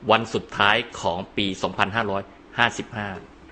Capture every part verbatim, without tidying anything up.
วันสุดท้ายของปี สองพันห้าร้อยห้าสิบห้า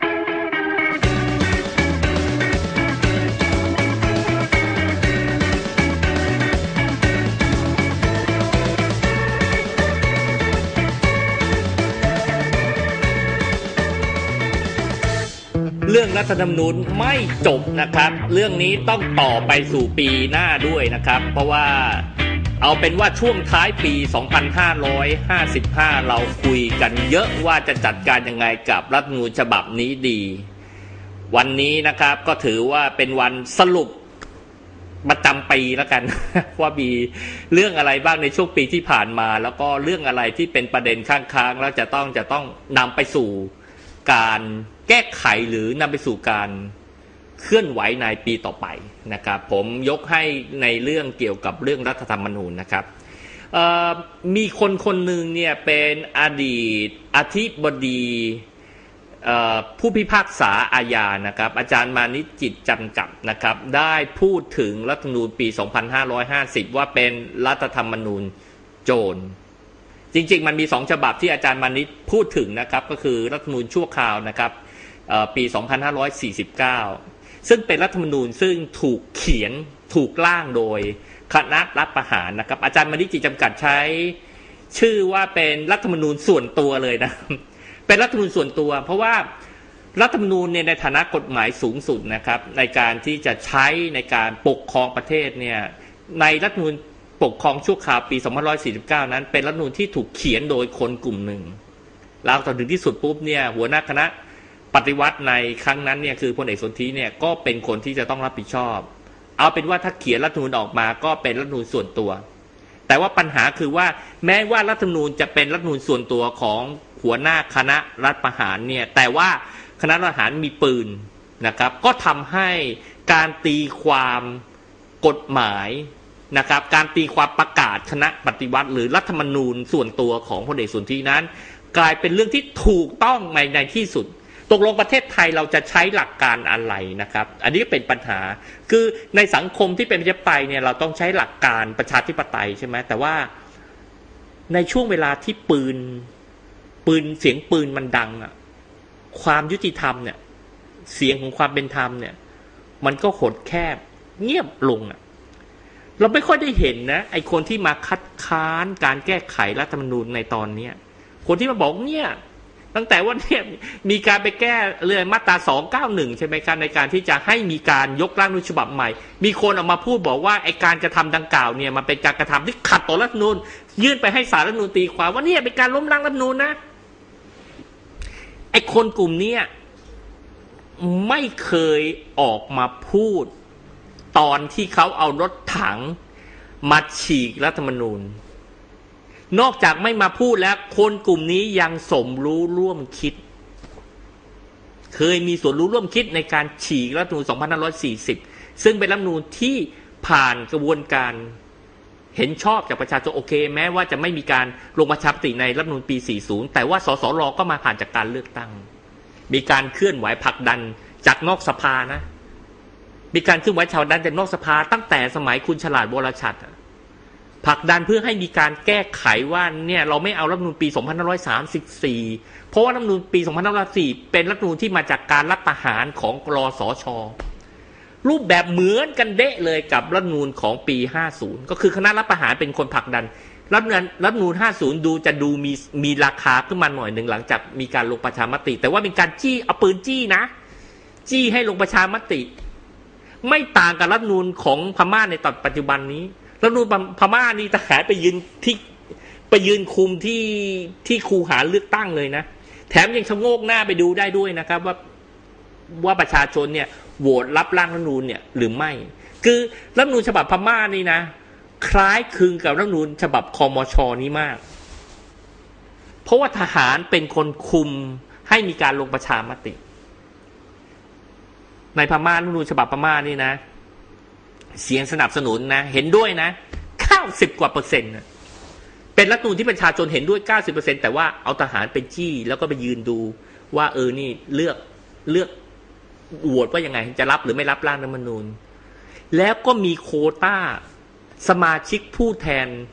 เรื่องรัฐธรรมนูญไม่จบนะครับเรื่องนี้ต้องต่อไปสู่ปีหน้าด้วยนะครับเพราะว่าเอาเป็นว่าช่วงท้ายปี สองพันห้าร้อยห้าสิบห้า เราคุยกันเยอะว่าจะจัดการยังไงกับรัฐธรรมนูญฉบับนี้ดีวันนี้นะครับก็ถือว่าเป็นวันสรุปประจำปีแล้วกัน ว่ามีเรื่องอะไรบ้างในช่วงปีที่ผ่านมาแล้วก็เรื่องอะไรที่เป็นประเด็นค้างๆแล้วจะต้องจะต้องนำไปสู่การแก้ไขหรือนำไปสู่การเคลื่อนไหวในปีต่อไปนะครับผมยกให้ในเรื่องเกี่ยวกับเรื่องรัฐธรรมนูญนะครับมีคนคนหนึ่งเนี่ยเป็นอดีตอธิบดีผู้พิพากษาอาญานะครับอาจารย์มานิจจิตจำกัดนะครับได้พูดถึงรัฐธรรมนูญปี สองพันห้าร้อยห้าสิบ ว่าเป็นรัฐธรรมนูญโจรจริงๆมันมีสองฉบับที่อาจารย์มานิจพูดถึงนะครับก็คือรัฐธรรมนูญชั่วคราวนะครับปี สองพันห้าร้อยสี่สิบเก้า ซึ่งเป็นรัฐธรรมนูญซึ่งถูกเขียนถูกร่างโดยคณะรัฐประหารนะครับอาจารย์มานิจจิตจำกัดใช้ชื่อว่าเป็นรัฐธรรมนูญส่วนตัวเลยนะเป็นรัฐธรรมนูญส่วนตัวเพราะว่ารัฐธรรมนูญเนี่ยในฐานะกฎหมายสูงสุดนะครับในการที่จะใช้ในการปกครองประเทศเนี่ยในรัฐธรรมนูญปกครองชั่วคราวปี สองพันห้าร้อยสี่สิบเก้า นั้นเป็นรัฐธรรมนูญที่ถูกเขียนโดยคนกลุ่มหนึ่งแล้วตอนถึงที่สุดปุ๊บเนี่ยหัวหน้าคณะปฏิวัติในครั้งนั้นเนี่ยคือพลเอกสนธิเนี่ยก็เป็นคนที่จะต้องรับผิดชอบเอาเป็นว่าถ้าเขียนรัฐธรรมนูญออกมาก็เป็นรัฐธรรมนูญส่วนตัวแต่ว่าปัญหาคือว่าแม้ว่ารัฐธรรมนูญจะเป็นรัฐธรรมนูญส่วนตัวของหัวหน้าคณะรัฐประหารเนี่ยแต่ว่าคณะรัฐประหารมีปืนนะครับก็ทำให้การตีความกฎหมายนะครับการตีความประกาศคณะปฏิวัติหรือรัฐธรรมนูญส่วนตัวของพลเอกสนธินั้นกลายเป็นเรื่องที่ถูกต้องในในที่สุดตกลงประเทศไทยเราจะใช้หลักการอะไรนะครับอันนี้ก็เป็นปัญหาคือในสังคมที่เป็นประชาธิปไตยเนี่ยเราต้องใช้หลักการประชาธิปไตยใช่ไหมแต่ว่าในช่วงเวลาที่ปืนปืนเสียงปืนมันดังอ่ะความยุติธรรมเนี่ยเสียงของความเป็นธรรมเนี่ยมันก็หดแคบเงียบลงอ่ะเราไม่ค่อยได้เห็นนะไอ้คนที่มาคัดค้านการแก้ไขรัฐธรรมนูญในตอนเนี้ยคนที่มาบอกเนี่ยตั้งแต่ว่าเนี่ยมีการไปแก้เรื่องมาตราสองเก้าหนึ่งใช่ไหมครับในการที่จะให้มีการยกร่างรัฐธรรมนูญฉบับใหม่มีคนออกมาพูดบอกว่าไอ้การกระทำดังกล่าวเนี่ยมันเป็นการกระทำที่ขัดต่อรัฐธรรมนูญยื่นไปให้ศาลรัฐธรรมนูญตีความว่าเนี่ยเป็นการล้มล้างรัฐธรรมนูญนะไอ้คนกลุ่มนี้ไม่เคยออกมาพูดตอนที่เขาเอารถถังมาฉีกรัฐธรรมนูญนอกจากไม่มาพูดแล้วคนกลุ่มนี้ยังสมรู้ร่วมคิดเคยมีส่วนรู้ร่วมคิดในการฉีกรัฐธรรมนูญสองพันห้าร้อยสี่สิบซึ่งเป็นรัฐธรรมนูญที่ผ่านกระบวนการเห็นชอบจากประชาชนโอเคแม้ว่าจะไม่มีการลงประชามติในรัฐธรรมนูญปีสี่สิบแต่ว่าสสรก็มาผ่านจากการเลือกตั้งมีการเคลื่อนไหวผลักดันจากนอกสภานะมีการเคลื่อนไหวชาวดันจากนอกสภาตั้งแต่สมัยคุณฉลาดวรชัดผลักดันเพื่อให้มีการแก้ไขว่าเนี่ยเราไม่เอารัฐธรรมนูญปีสองพันห้าร้อยสามสิบสี่เพราะว่ารัฐธรรมนูญปีสองพันห้าร้อยสี่เป็นรัฐธรรมนูญที่มาจากการรัฐประหารของรสช.รูปแบบเหมือนกันเดะเลยกับรัฐธรรมนูญของปีห้าสิบก็คือคณะรัฐประหารเป็นคนผลักดันรัฐธรรมนูญรัฐธรรมนูญห้าสิบดูจะดูมีมีราคาขึ้นมาหน่อยหนึ่งหลังจากมีการลงประชามติแต่ว่าเป็นการจี้เอาปืนจี้นะจี้ให้ลงประชามติไม่ต่างกับรัฐธรรมนูญของพม่าในตอนปัจจุบันนี้รัฐธรรมนูญพม่านี่ทหารไปยืนที่ไปยืนคุมที่ที่คูหาเลือกตั้งเลยนะแถมยังชะโงกหน้าไปดูได้ด้วยนะครับว่าว่าประชาชนเนี่ยโหวตรับร่างรัฐธรรมนูญเนี่ยหรือไม่คือรัฐธรรมนูญฉบับพม่านี่นะคล้ายคลึงกับรัฐธรรมนูญฉบับคมช.นี้มากเพราะว่าทหารเป็นคนคุมให้มีการลงประชามติในพม่ารัฐธรรมนูญฉบับพม่านี่นะเสียงสนับสนุนนะเห็นด้วยนะเก้าสิบกว่าเปอร์เซ็นต์เป็นรัฐธรรมนูญที่ประชาชนเห็นด้วย เก้าสิบเปอร์เซ็นต์ แต่ว่าเอาทหารไปจี้แล้วก็ไปยืนดูว่าเออนี่เลือกเลือกโหวตว่ายังไงจะรับหรือไม่รับร่างรัฐธรรมนูญแล้วก็มีโควต้าสมาชิกผู้แทน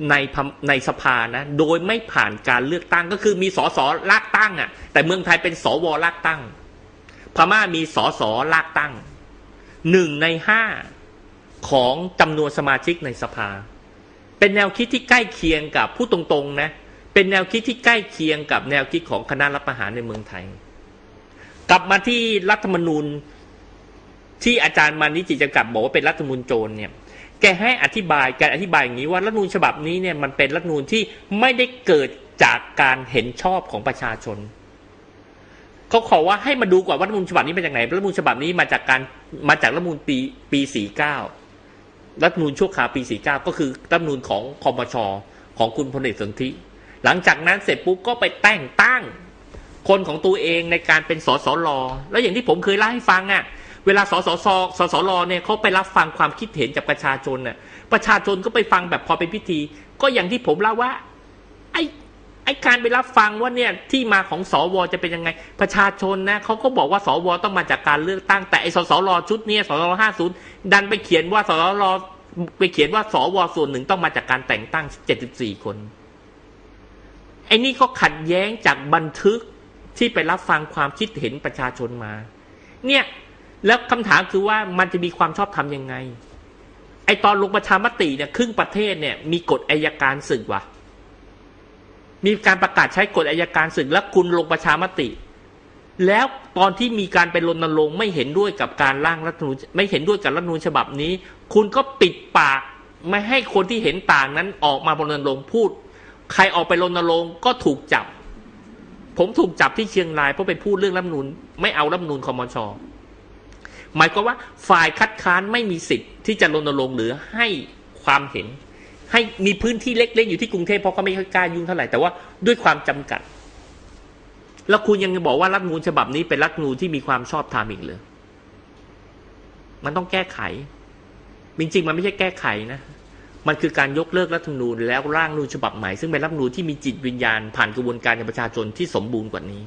ในในสภานะโดยไม่ผ่านการเลือกตั้งก็คือมีสสลากตั้งอ่ะแต่เมืองไทยเป็นสวลากตั้งพม่ามีสสลากตั้งหนึ่งในห้าของจำนวนสมาชิกในสภาเป็นแนวคิดที่ใกล้เคียงกับพูดตรงๆนะเป็นแนวคิดที่ใกล้เคียงกับแนวคิดของคณะรัฐประหารในเมืองไทยกลับมาที่รัฐธรรมนูญที่อาจารย์มานิจิจกัดบอกว่าเป็นรัฐธรรมนูญโจรเนี่ยแกให้อธิบายการอธิบายอย่างนี้ว่ารัฐธรรมนูญฉบับนี้เนี่ยมันเป็นรัฐธรรมนูญที่ไม่ได้เกิดจากการเห็นชอบของประชาชนเขาขอว่าให้มาดูก่อนว่ารัฐธรรมนูญฉบับนี้มาจากไหนรัฐธรรมนูญฉบับนี้มาจากการมาจากรัฐธรรมนูญปีปีสี่สิบเก้ารัฐธรรมนูญชั่วคราวปีสี่สิบเก้าก็คือรัฐธรรมนูญของคมช.ของคุณพลเอกสนธิหลังจากนั้นเสร็จปุ๊บก็ไปแต่งตั้งคนของตัวเองในการเป็นสสรแล้วอย่างที่ผมเคยเล่าให้ฟังอ่ะเวลาสสสสสรเนี่ยเขาไปรับฟังความคิดเห็นจากประชาชนน่ะประชาชนก็ไปฟังแบบพอเป็นพิธีก็อย่างที่ผมเล่าว่าไอ้ไอ้การไปรับฟังว่าเนี่ยที่มาของสวจะเป็นยังไงประชาชนนะเขาก็บอกว่าสวต้องมาจากการเลือกตั้งแต่ไอ้สสรชุดนี้สสรห้าสิบดันไปเขียนว่าสสรไปเขียนว่าสวส่วนหนึ่งต้องมาจากการแต่งตั้งเจ็ดสิบสี่คนไอ้นี่ก็ขัดแย้งจากบันทึกที่ไปรับฟังความคิดเห็นประชาชนมาเนี่ยแล้วคำถามคือว่ามันจะมีความชอบธรรมยังไงไอตอนลงประชามติเนี่ยครึ่งประเทศเนี่ยมีกฎอัยการศึกว่ะมีการประกาศใช้กฎอัยการศึกแล้วคุณลงประชามติแล้วตอนที่มีการไปรณรงค์ไม่เห็นด้วยกับการร่างรัฐธรรมนูญไม่เห็นด้วยกับรัฐธรรมนูญฉบับนี้คุณก็ปิดปากไม่ให้คนที่เห็นต่างนั้นออกมารณรงค์พูดใครออกไปรณรงค์ก็ถูกจับผมถูกจับที่เชียงรายเพราะไปพูดเรื่องรัฐธรรมนูญไม่เอารัฐธรรมนูญคมช.หมายความว่าฝ่ายคัดค้านไม่มีสิทธิ์ที่จะรณรงค์หรือให้ความเห็นให้มีพื้นที่เล็กๆอยู่ที่กรุงเทพเพราะเขาไม่ค่อยกล้ายุ่งเท่าไหร่แต่ว่าด้วยความจำกัดแล้วคุณยังบอกว่ารัฐธรรมนูญฉบับนี้เป็นรัฐธรรมนูญที่มีความชอบธรรมอีกเลยมันต้องแก้ไขจริงๆมันไม่ใช่แก้ไขนะมันคือการยกเลิกรัฐธรรมนูญแล้วร่างรัฐธรรมนูญฉบับใหม่ซึ่งเป็นรัฐธรรมนูญที่มีจิตวิญญาณผ่านกระบวนการของประชาชนที่สมบูรณ์กว่านี้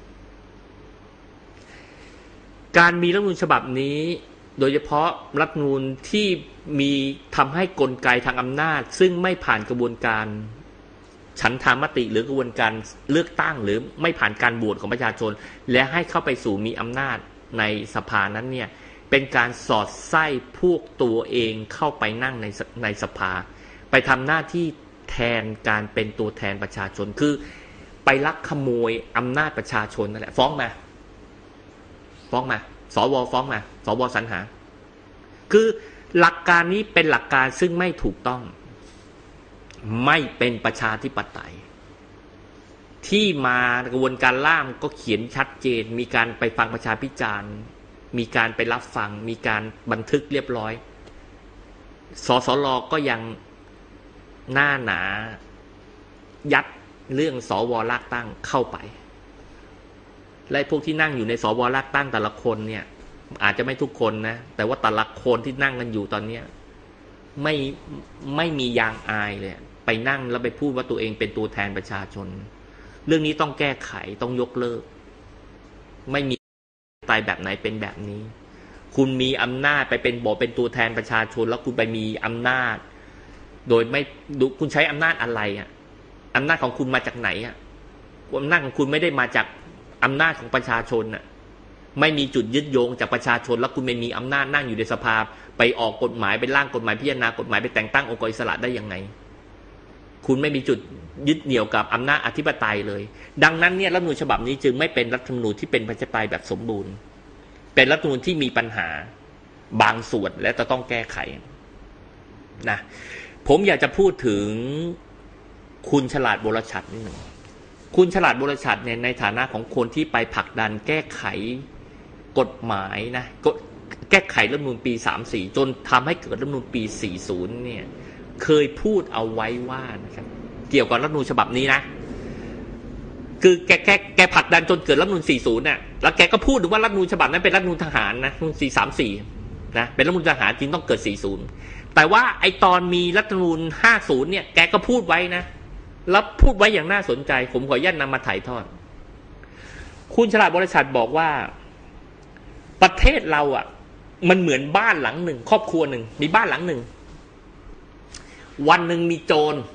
การมีรัฐธรรมนูญฉบับนี้โดยเฉพาะรัฐธรรมนูญที่มีทำให้กลไกทางอำนาจซึ่งไม่ผ่านกระบวนการฉันทามติหรือกระบวนการเลือกตั้งหรือไม่ผ่านการโหวตของประชาชนและให้เข้าไปสู่มีอำนาจในสภานั้นเนี่ยเป็นการสอดไส้พวกตัวเองเข้าไปนั่งในในสภาไปทำหน้าที่แทนการเป็นตัวแทนประชาชนคือไปลักขโมยอำนาจประชาชนนั่นแหละฟ้องมาฟ้องมาสวฟ้องมาสวสรรหาคือหลักการนี้เป็นหลักการซึ่งไม่ถูกต้องไม่เป็นประชาธิปไตยที่มากระบวนการล่ามก็เขียนชัดเจนมีการไปฟังประชาพิจารณ์มีการไปรับฟังมีการบันทึกเรียบร้อยสสรก็ยังหน้าหนายัดเรื่องสวลากตั้งเข้าไปและพวกที่นั่งอยู่ในสวลากตั้งแต่ละคนเนี่ยอาจจะไม่ทุกคนนะแต่ว่าแต่ละคนที่นั่งกันอยู่ตอนเนี้ยไม่ไม่มียางอายเลยไปนั่งแล้วไปพูดว่าตัวเองเป็นตัวแทนประชาชนเรื่องนี้ต้องแก้ไขต้องยกเลิกไม่มีตายแบบไหนเป็นแบบนี้คุณมีอำนาจไปเป็นบอกเป็นตัวแทนประชาชนแล้วคุณไปมีอำนาจโดยไม่ดูคุณใช้อำนาจอะไรอ่ะอำนาจของคุณมาจากไหนอ่ะอำนาจของคุณไม่ได้มาจากอำนาจของประชาชนน่ะไม่มีจุดยึดโยงจากประชาชนแล้วคุณไม่มีอำนาจนั่งอยู่ในสภาไปออกกฎหมายไปร่างกฎหมายพิจารณากฎหมายไปแต่งตั้งองค์กรอิสระได้ยังไงคุณไม่มีจุดยึดเหนี่ยวกับอำนาจอธิปไตยเลยดังนั้นเนี่ยรัฐธรรมนูญฉบับนี้จึงไม่เป็นรัฐธรรมนูญที่เป็นประชาธิปไตยแบบสมบูรณ์เป็นรัฐธรรมนูญที่มีปัญหาบางส่วนและจะต้องแก้ไขนะผมอยากจะพูดถึงคุณฉลาดวรชัดนิดหนึ่งคุณฉลาดวรชัดเนี่ยในฐานะของคนที่ไปผลักดันแก้ไขกฎหมายนะแก้ไขรัฐธรรมนูญปีสามสิบสี่จนทำให้เกิดรัฐธรรมนูญปีสี่สิบเนี่ยเคยพูดเอาไว้ว่านะครับเกี่ยวกับรัฐธรรมนูญฉบับนี้นะคือแกแกแกผลักดันจนเกิดรัฐธรรมนูญสี่สิบน่ะแล้วแกก็พูดถึงว่ารัฐธรรมนูญฉบับนั้นเป็นรัฐธรรมนูญทหารนะรัฐธรรมนูญสี่สามสี่นะเป็นรัฐธรรมนูญทหารจริงต้องเกิดสี่สิบแต่ว่าไอตอนมีรัฐธรรมนูญห้าสิบเนี่ยแกก็พูดไว้นะแล้วพูดไว้อย่างน่าสนใจผมขออนุญาตนำมาถ่ายทอดคุณฉลาดบริษัทบอกว่าประเทศเราอ่ะมันเหมือนบ้านหลังหนึ่งครอบครัวหนึ่งมีบ้านหลังหนึ่งวันหนึ่งมีโจร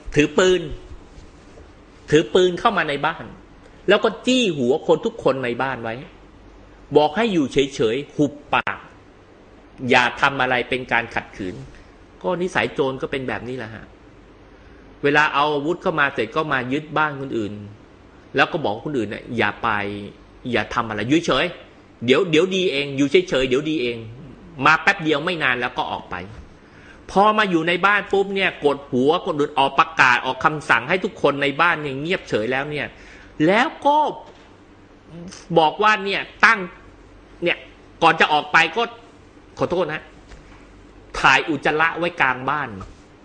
ถือปืนถือปืนเข้ามาในบ้านแล้วก็จี้หัวคนทุกคนในบ้านไว้บอกให้อยู่เฉยๆหุบปากอย่าทำอะไรเป็นการขัดขืนก็นิสัยโจรก็เป็นแบบนี้แหละฮะเวลาเอาอาวุธเข้ามาเสร็จก็มายึดบ้านคนอื่นแล้วก็บอกคนอื่นเนี่ยอย่าไปอย่าทำอะไรอยู่เฉยเดี๋ยวเดี๋ยวดีเองอยู่เฉยๆเดี๋ยวดีเองมาแป๊บเดียวไม่นานแล้วก็ออกไปพอมาอยู่ในบ้านปุ๊บเนี่ยกดหัวคนอื่นออกประกาศออกคำสั่งให้ทุกคนในบ้านเนี่ยเงียบเฉยแล้วเนี่ยแล้วก็บอกว่าเนี่ยตั้งเนี่ยก่อนจะออกไปก็ขอโทษนะถ่ายอุจจาระไว้กลางบ้าน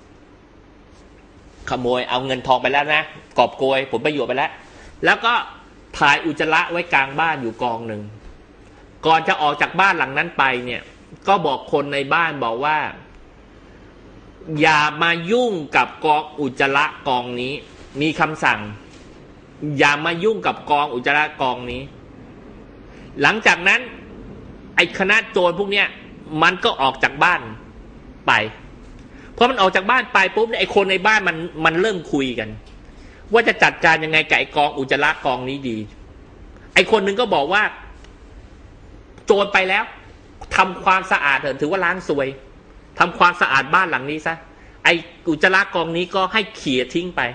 ขโมยเอาเงินทองไปแล้วนะกอบโกยผลประโยชน์ไปแล้วแล้วก็ถ่ายอุจจาระไว้กลางบ้านอยู่กองหนึ่งก่อนจะออกจากบ้านหลังนั้นไปเนี่ยก็บอกคนในบ้านบอกว่าอย่ามายุ่งกับกองอุจจาระกองนี้มีคำสั่งอย่ามายุ่งกับกองอุจจาระกองนี้หลังจากนั้นไอ้คณะโจรพวกเนี้ยมันก็ออกจากบ้านไปพอมันออกจากบ้านไปปุ๊บไอ้คนในบ้านมันมันเริ่มคุยกันว่าจะจัดการยังไงกับไอ้กองอุจจาระกองนี้ดีไอ้คนหนึ่งก็บอกว่าโจรไปแล้วทำความสะอาดเถอะถือว่าล้างซวยทำความสะอาดบ้านหลังนี้ซะไอ้อุจจาระกองนี้ก็ให้เขี่ยทิ้งไป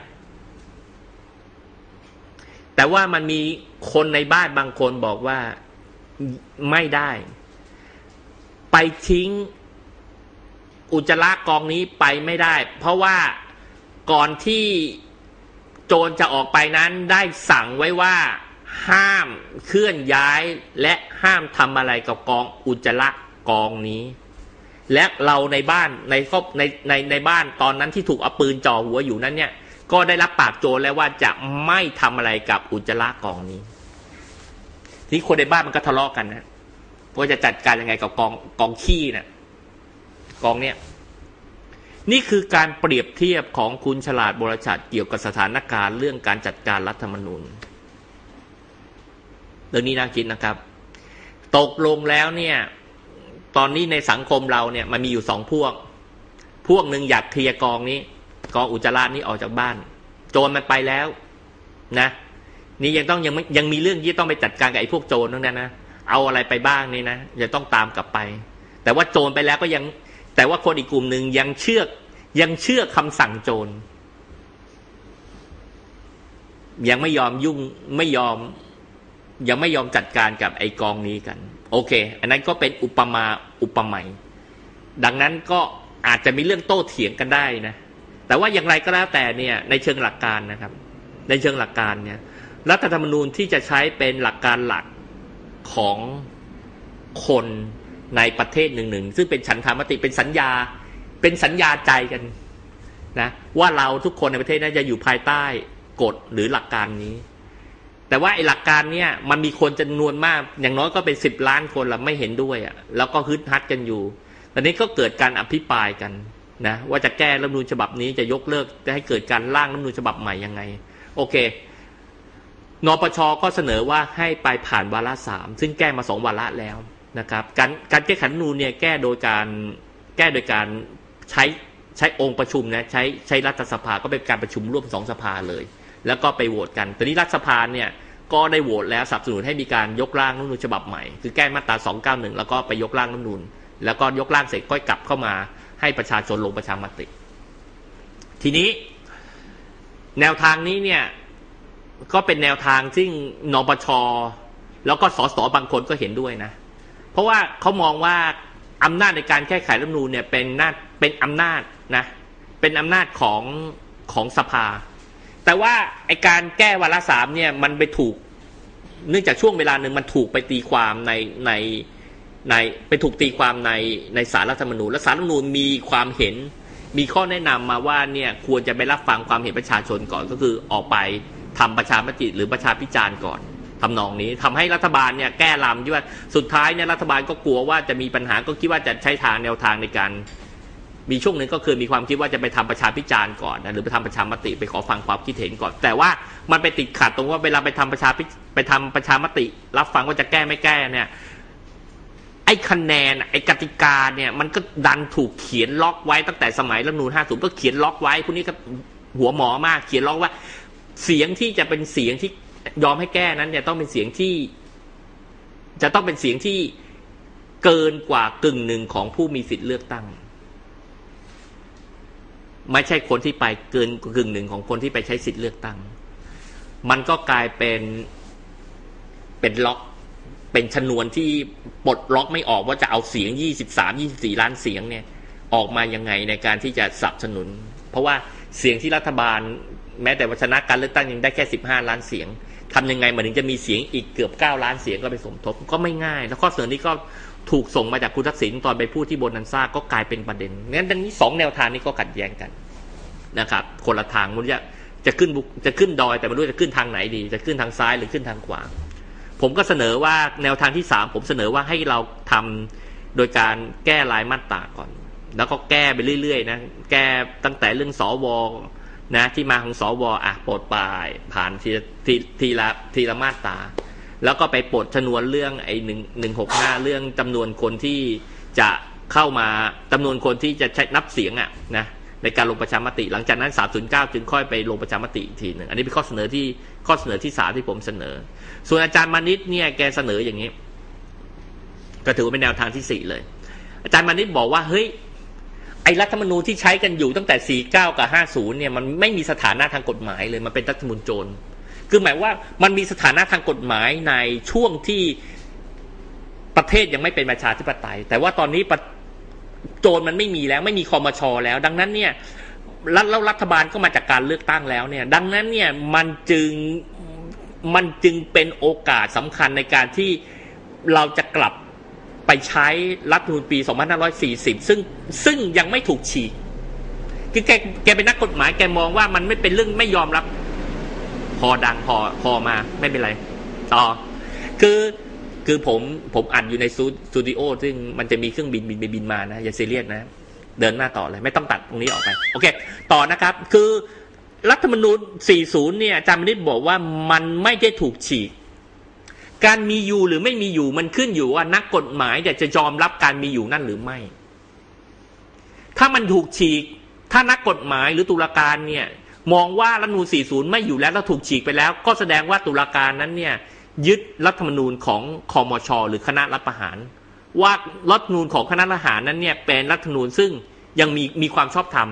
แต่ว่ามันมีคนในบ้านบางคนบอกว่าไม่ได้ไปทิ้งอุจจาระกองนี้ไปไม่ได้เพราะว่าก่อนที่โจรจะออกไปนั้นได้สั่งไว้ว่าห้ามเคลื่อนย้ายและห้ามทำอะไรกับกองอุจจาระกองนี้และเราในบ้านในครอบในในในบ้านตอนนั้นที่ถูกเอาปืนจ่อหัวอยู่นั้นเนี่ยก็ได้รับปากโจรแล้วว่าจะไม่ทำอะไรกับอุจจาระกองนี้ที่คนในบ้านมันก็ทะเลาะกันนะว่าจะจัดการยังไงกับกองกองขี้นะกองเนี้ยนี่คือการเปรียบเทียบของคุณฉลาดบรชัดเกี่ยวกับสถานการณ์เรื่องการจัดการรัฐธรรมนูญเรื่องนี้น่าคิดนะครับตกลงแล้วเนี่ยตอนนี้ในสังคมเราเนี่ยมันมีอยู่สองพวกพวกหนึ่งอยากเคลียร์กองนี้กองอุจจาระนี้ออกจากบ้านโจรมันไปแล้วนะนี่ยังต้องยังยังมีเรื่องที่ต้องไปจัดการกับไอ้พวกโจรนั่นนะนะเอาอะไรไปบ้างนี่นะจะต้องตามกลับไปแต่ว่าโจรไปแล้วก็ยังแต่ว่าคนอีกกลุ่มหนึ่งยังเชื่อยังเชื่อคำสั่งโจรยังไม่ยอมยุ่งไม่ยอมยังไม่ยอมจัดการกับไอ้กองนี้กันโอเคอันนั้นก็เป็นอุปมาอุปไมยดังนั้นก็อาจจะมีเรื่องโต้เถียงกันได้นะแต่ว่าอย่างไรก็แล้วแต่เนี่ยในเชิงหลักการนะครับในเชิงหลักการเนี่ยรัฐธรรมนูญที่จะใช้เป็นหลักการหลักของคนในประเทศหนึ่งๆซึ่งเป็นฉันทามติเป็นสัญญาเป็นสัญญาใจกันนะว่าเราทุกคนในประเทศนั้นจะอยู่ภายใต้กฎหรือหลักการนี้แต่ว่าไอ้หลักการเนี่ยมันมีคนจำนวนมากอย่างน้อยก็เป็นสิบล้านคนละไม่เห็นด้วยอ่ะแล้วก็ฮึดฮัดกันอยู่ตอนนี้ก็เกิดการอภิปรายกันนะว่าจะแก้รัฐธรรมนูญฉบับนี้จะยกเลิกจะให้เกิดการร่างรัฐธรรมนูญฉบับใหม่ยังไงโอเคนปช.ก็เสนอว่าให้ไปผ่านวาระสามซึ่งแก้มาสองวาระแล้วนะครับการการแก้ไขรัฐธรรมนูญเนี่ยแก้โดยการแก้โดยการใช้ใช้องค์ประชุมนะใช้ใช้รัฐสภาก็เป็นการประชุมร่วมสองสภาเลยแล้วก็ไปโหวตกันตอนนี้รัฐสภาเนี่ยก็ได้โหวตแล้วสนับสนุนให้มีการยกร่างรัฐธรรมนูญฉบับใหม่คือแก้มาตราสองเก้าหนึ่งแล้วก็ไปยกร่างรัฐธรรมนูญแล้วก็ยกร่างเสร็จก็กลับเข้ามาให้ประชาชนลงประชามติทีนี้แนวทางนี้เนี่ยก็เป็นแนวทางซึ่งนปช.แล้วก็สสบางคนก็เห็นด้วยนะเพราะว่าเขามองว่าอำนาจในการแก้ไขรัฐธรรมนูญเนี่ยเป็นนาจเป็นอำนาจนะเป็นอำนาจของของสภาแต่ว่าไอการแก้วาระสามเนี่ยมันไปถูกเนื่องจากช่วงเวลาหนึ่งมันถูกไปตีความในในในไปถูกตีความในในศาลรัฐธรรมนูญและศาลรัฐธรรมนูญมีความเห็นมีข้อแนะนำมาว่าเนี่ยควรจะไปรับฟังความเห็นประชาชนก่อนก็คือออกไปทำประชามติหรือประชาพิจารณ์ก่อนทำนองนี้ทำให้รัฐบาลเนี่ยแก้ลำที่ว่าสุดท้ายเนี่ยรัฐบาลก็กลัวว่าจะมีปัญหาก็คิดว่าจะใช้ทางแนวทางในการมีช่วงหนึ่งก็คือมีความคิดว่าจะไปทำประชาพิจารณ์ก่อนนะหรือไปทำประชามติไปขอฟังความคิดเห็นก่อนแต่ว่ามันไปติดขัดตรงว่าเวลาไปทำประชาไปทำประชามติรับฟังว่าจะแก้ไม่แก้เนี่ยไอ้คะแนนไอ้กติกาเนี่ยมันก็ดันถูกเขียนล็อกไว้ตั้งแต่สมัยรัฐธรรมนูญห้าสิบก็เขียนล็อกไว้พวกนี้ก็หัวหมอมากเขียนร้องว่าเสียงที่จะเป็นเสียงที่ยอมให้แก้นั้นเนี่ยต้องเป็นเสียงที่จะต้องเป็นเสียงที่เกินกว่ากึ่งหนึ่งของผู้มีสิทธิ์เลือกตั้งไม่ใช่คนที่ไปเกินกึ่งหนึ่งของคนที่ไปใช้สิทธิ์เลือกตั้งมันก็กลายเป็นเป็นล็อกเป็นชนวนที่ปลดล็อกไม่ออกว่าจะเอาเสียงยี่สิบสาม ยี่สิบสี่ล้านเสียงเนี่ยออกมายังไงในการที่จะสนับสนุนเพราะว่าเสียงที่รัฐบาลแม้แต่ว่าชนะการเลือกตั้งยังได้แค่สิบห้าล้านเสียงทำยังไงมันถึงจะมีเสียงอีกเกือบเก้าล้านเสียงก็ไปสมทบก็ไม่ง่ายแล้วข้อเสนอนี้ก็ถูกส่งมาจากคุณทักษิณตอนไปพูดที่โบนันซ่าก็กลายเป็นประเด็นงั้นดังนี้สองแนวทางนี้ก็ขัดแย้งกันนะครับคนละทางมันจะจะขึ้นบุกจะขึ้นดอยแต่ไม่รู้จะขึ้นทางไหนดีจะขึ้นทางซ้ายหรือขึ้นทางขวาผมก็เสนอว่าแนวทางที่สามผมเสนอว่าให้เราทำโดยการแก้รายมาตราก่อนแล้วก็แก้ไปเรื่อยๆนะแก้ตั้งแต่เรื่องสวนะที่มาของสวอ่ะปลดปลายผ่านทีทีทีละทีละมาตราแล้วก็ไปปลดชนวนเรื่องไอ้หนึ่งหนึ่งหกห้าเรื่องจำนวนคนที่จะเข้ามาจำนวนคนที่จะใช้นับเสียงอ่ะนะในการลงประชามติหลังจากนั้นสามศูนย์เก้าจึงค่อยไปลงประชามติอีกทีหนึ่งอันนี้เป็นข้อเสนอที่ข้อเสนอที่สามที่ผมเสนอส่วนอาจารย์มานิตเนี่ยแกเสนออย่างนี้ก็ถือว่าเป็นแนวทางที่สี่เลยอาจารย์มานิตบอกว่าเฮ้ยไอ้รัฐธรรมนูญที่ใช้กันอยู่ตั้งแต่สี่สิบเก้ากับห้าสิบเนี่ยมันไม่มีสถานะทางกฎหมายเลยมันเป็นรัฐธรรมนูญโจรคือหมายว่ามันมีสถานะทางกฎหมายในช่วงที่ประเทศยังไม่เป็นประชาธิปไตยแต่ว่าตอนนี้โจรมันไม่มีแล้วไม่มีคมช.แล้วดังนั้นเนี่ยแล้วรัฐบาลก็มาจากการเลือกตั้งแล้วเนี่ยดังนั้นเนี่ยมันจึงมันจึงเป็นโอกาสสำคัญในการที่เราจะกลับไปใช้รัฐธรรมนูญปีสองพันห้าร้อยสี่สิบซึ่งซึ่งยังไม่ถูกฉีกคือแกแกเป็นนักกฎหมายแกมองว่ามันไม่เป็นเรื่องไม่ยอมรับพอดังพอพอมาไม่เป็นไรต่อคือคือผมผมอัดอยู่ในสตูดิโอซึ่งมันจะมีเครื่องบินบินไปบินมานะอย่าซีเรียสนะเดินหน้าต่อเลยไม่ต้องตัดตรงนี้ออกไปโอเคต่อนะครับคือรัฐธรรมนูญสี่สิบเนี่ยอาจารย์มณิษฐ์บอกว่ามันไม่ได้ถูกฉีกการมีอยู่หรือไม่มีอยู่มันขึ้นอยู่ว่านักกฎหมายจะยอมรับการมีอยู่นั่นหรือไม่ถ้ามันถูกฉีกถ้านักกฎหมายหรือตุลาการเนี่ยมองว่ารัฐธรรมนูญสี่สิบไม่อยู่แล้วแล้วถูกฉีกไปแล้วก็แสดงว่าตุลาการนั้นเนี่ยยึดรัฐธรรมนูญของคมช.หรือคณะรัฐประหารว่ารัฐธรรมนูญของคณะรัฐประหารนั้นเนี่ยเป็นรัฐธรรมนูญซึ่งยังมีมีความชอบธรรม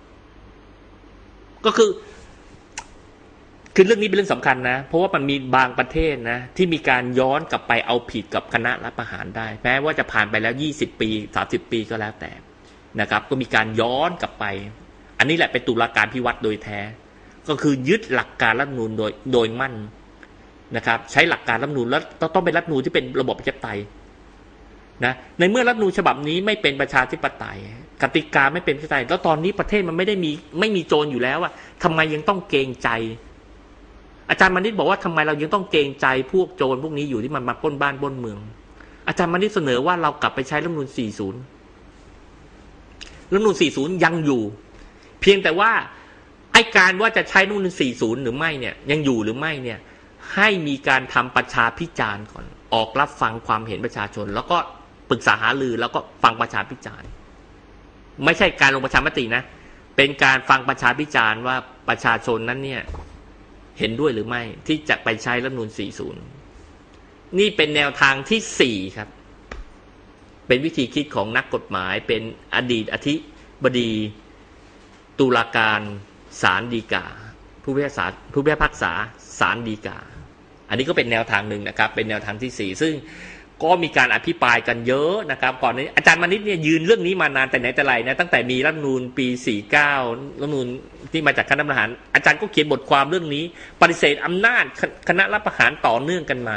ก็คือคือเรื่องนี้เป็นเรื่องสำคัญนะเพราะว่ามันมีบางประเทศนะที่มีการย้อนกลับไปเอาผิดกับคณะรัฐประหารได้แม้ว่าจะผ่านไปแล้วยี่สิบปีสามสิบปีก็แล้วแต่นะครับก็มีการย้อนกลับไปอันนี้แหละเป็นตุลาการพิวัตรโดยแท้ก็คือยึดหลักการรัฐธรรมนูญโดยโดยมั่นนะครับใช้หลักการรัฐธรรมนูญแล้วต้องเป็นรัฐธรรมนูญที่เป็นระบบประชาธิปไตยนะในเมื่อรัฐธรรมนูญฉบับนี้ไม่เป็นประชาธิปไตยกติกาไม่เป็นประชาธิปไตยแล้วตอนนี้ประเทศมันไม่ได้มีไม่มีโจรอยู่แล้วอะทำไมยังต้องเกรงใจอาจารย์มณิษฐ์บอกว่าทำไมเรายังต้องเกรงใจพวกโจรพวกนี้อยู่ที่มันมาปล้นบ้านปล้นเมืองอาจารย์มณิษฐ์เสนอว่าเรากลับไปใช้รัฐธรรมนูญสี่สิบรัฐธรรมนูญสี่สิบยังอยู่เพียงแต่ว่าไอ้การว่าจะใช้รัฐธรรมนูญสี่สิบหรือไม่เนี่ยยังอยู่หรือไม่เนี่ยให้มีการทำประชาพิจารณ์ก่อนออกรับฟังความเห็นประชาชนแล้วก็ปรึกษาหารือแล้วก็ฟังประชาพิจารณ์ไม่ใช่การลงประชามตินะเป็นการฟังประชาพิจารณ์ว่าประชาชนนั้นเนี่ยเห็นด้วยหรือไม่ที่จะไปใช้รัฐธรรมนูญสี่สิบนี่เป็นแนวทางที่สี่ครับเป็นวิธีคิดของนักกฎหมายเป็นอดีตอธิบดีตุลาการศาลฎีกาผู้พิพากษาผู้พิพากษาศาลฎีกาอันนี้ก็เป็นแนวทางหนึ่งนะครับเป็นแนวทางที่สี่ซึ่งก็มีการอภิปรายกันเยอะนะครับก่อนนี้อาจารย์มณิษฐ์เนี่ยยืนเรื่องนี้มานานแต่ไหนแต่ไรนะตั้งแต่มีรัฐธรรมนูญปีสี่สิบเก้ารัฐธรรมนูญที่มาจากคณะรัฐประหารอาจารย์ก็เขียนบทความเรื่องนี้ปฏิเสธอำนาจคณะรัฐประหารต่อเนื่องกันมา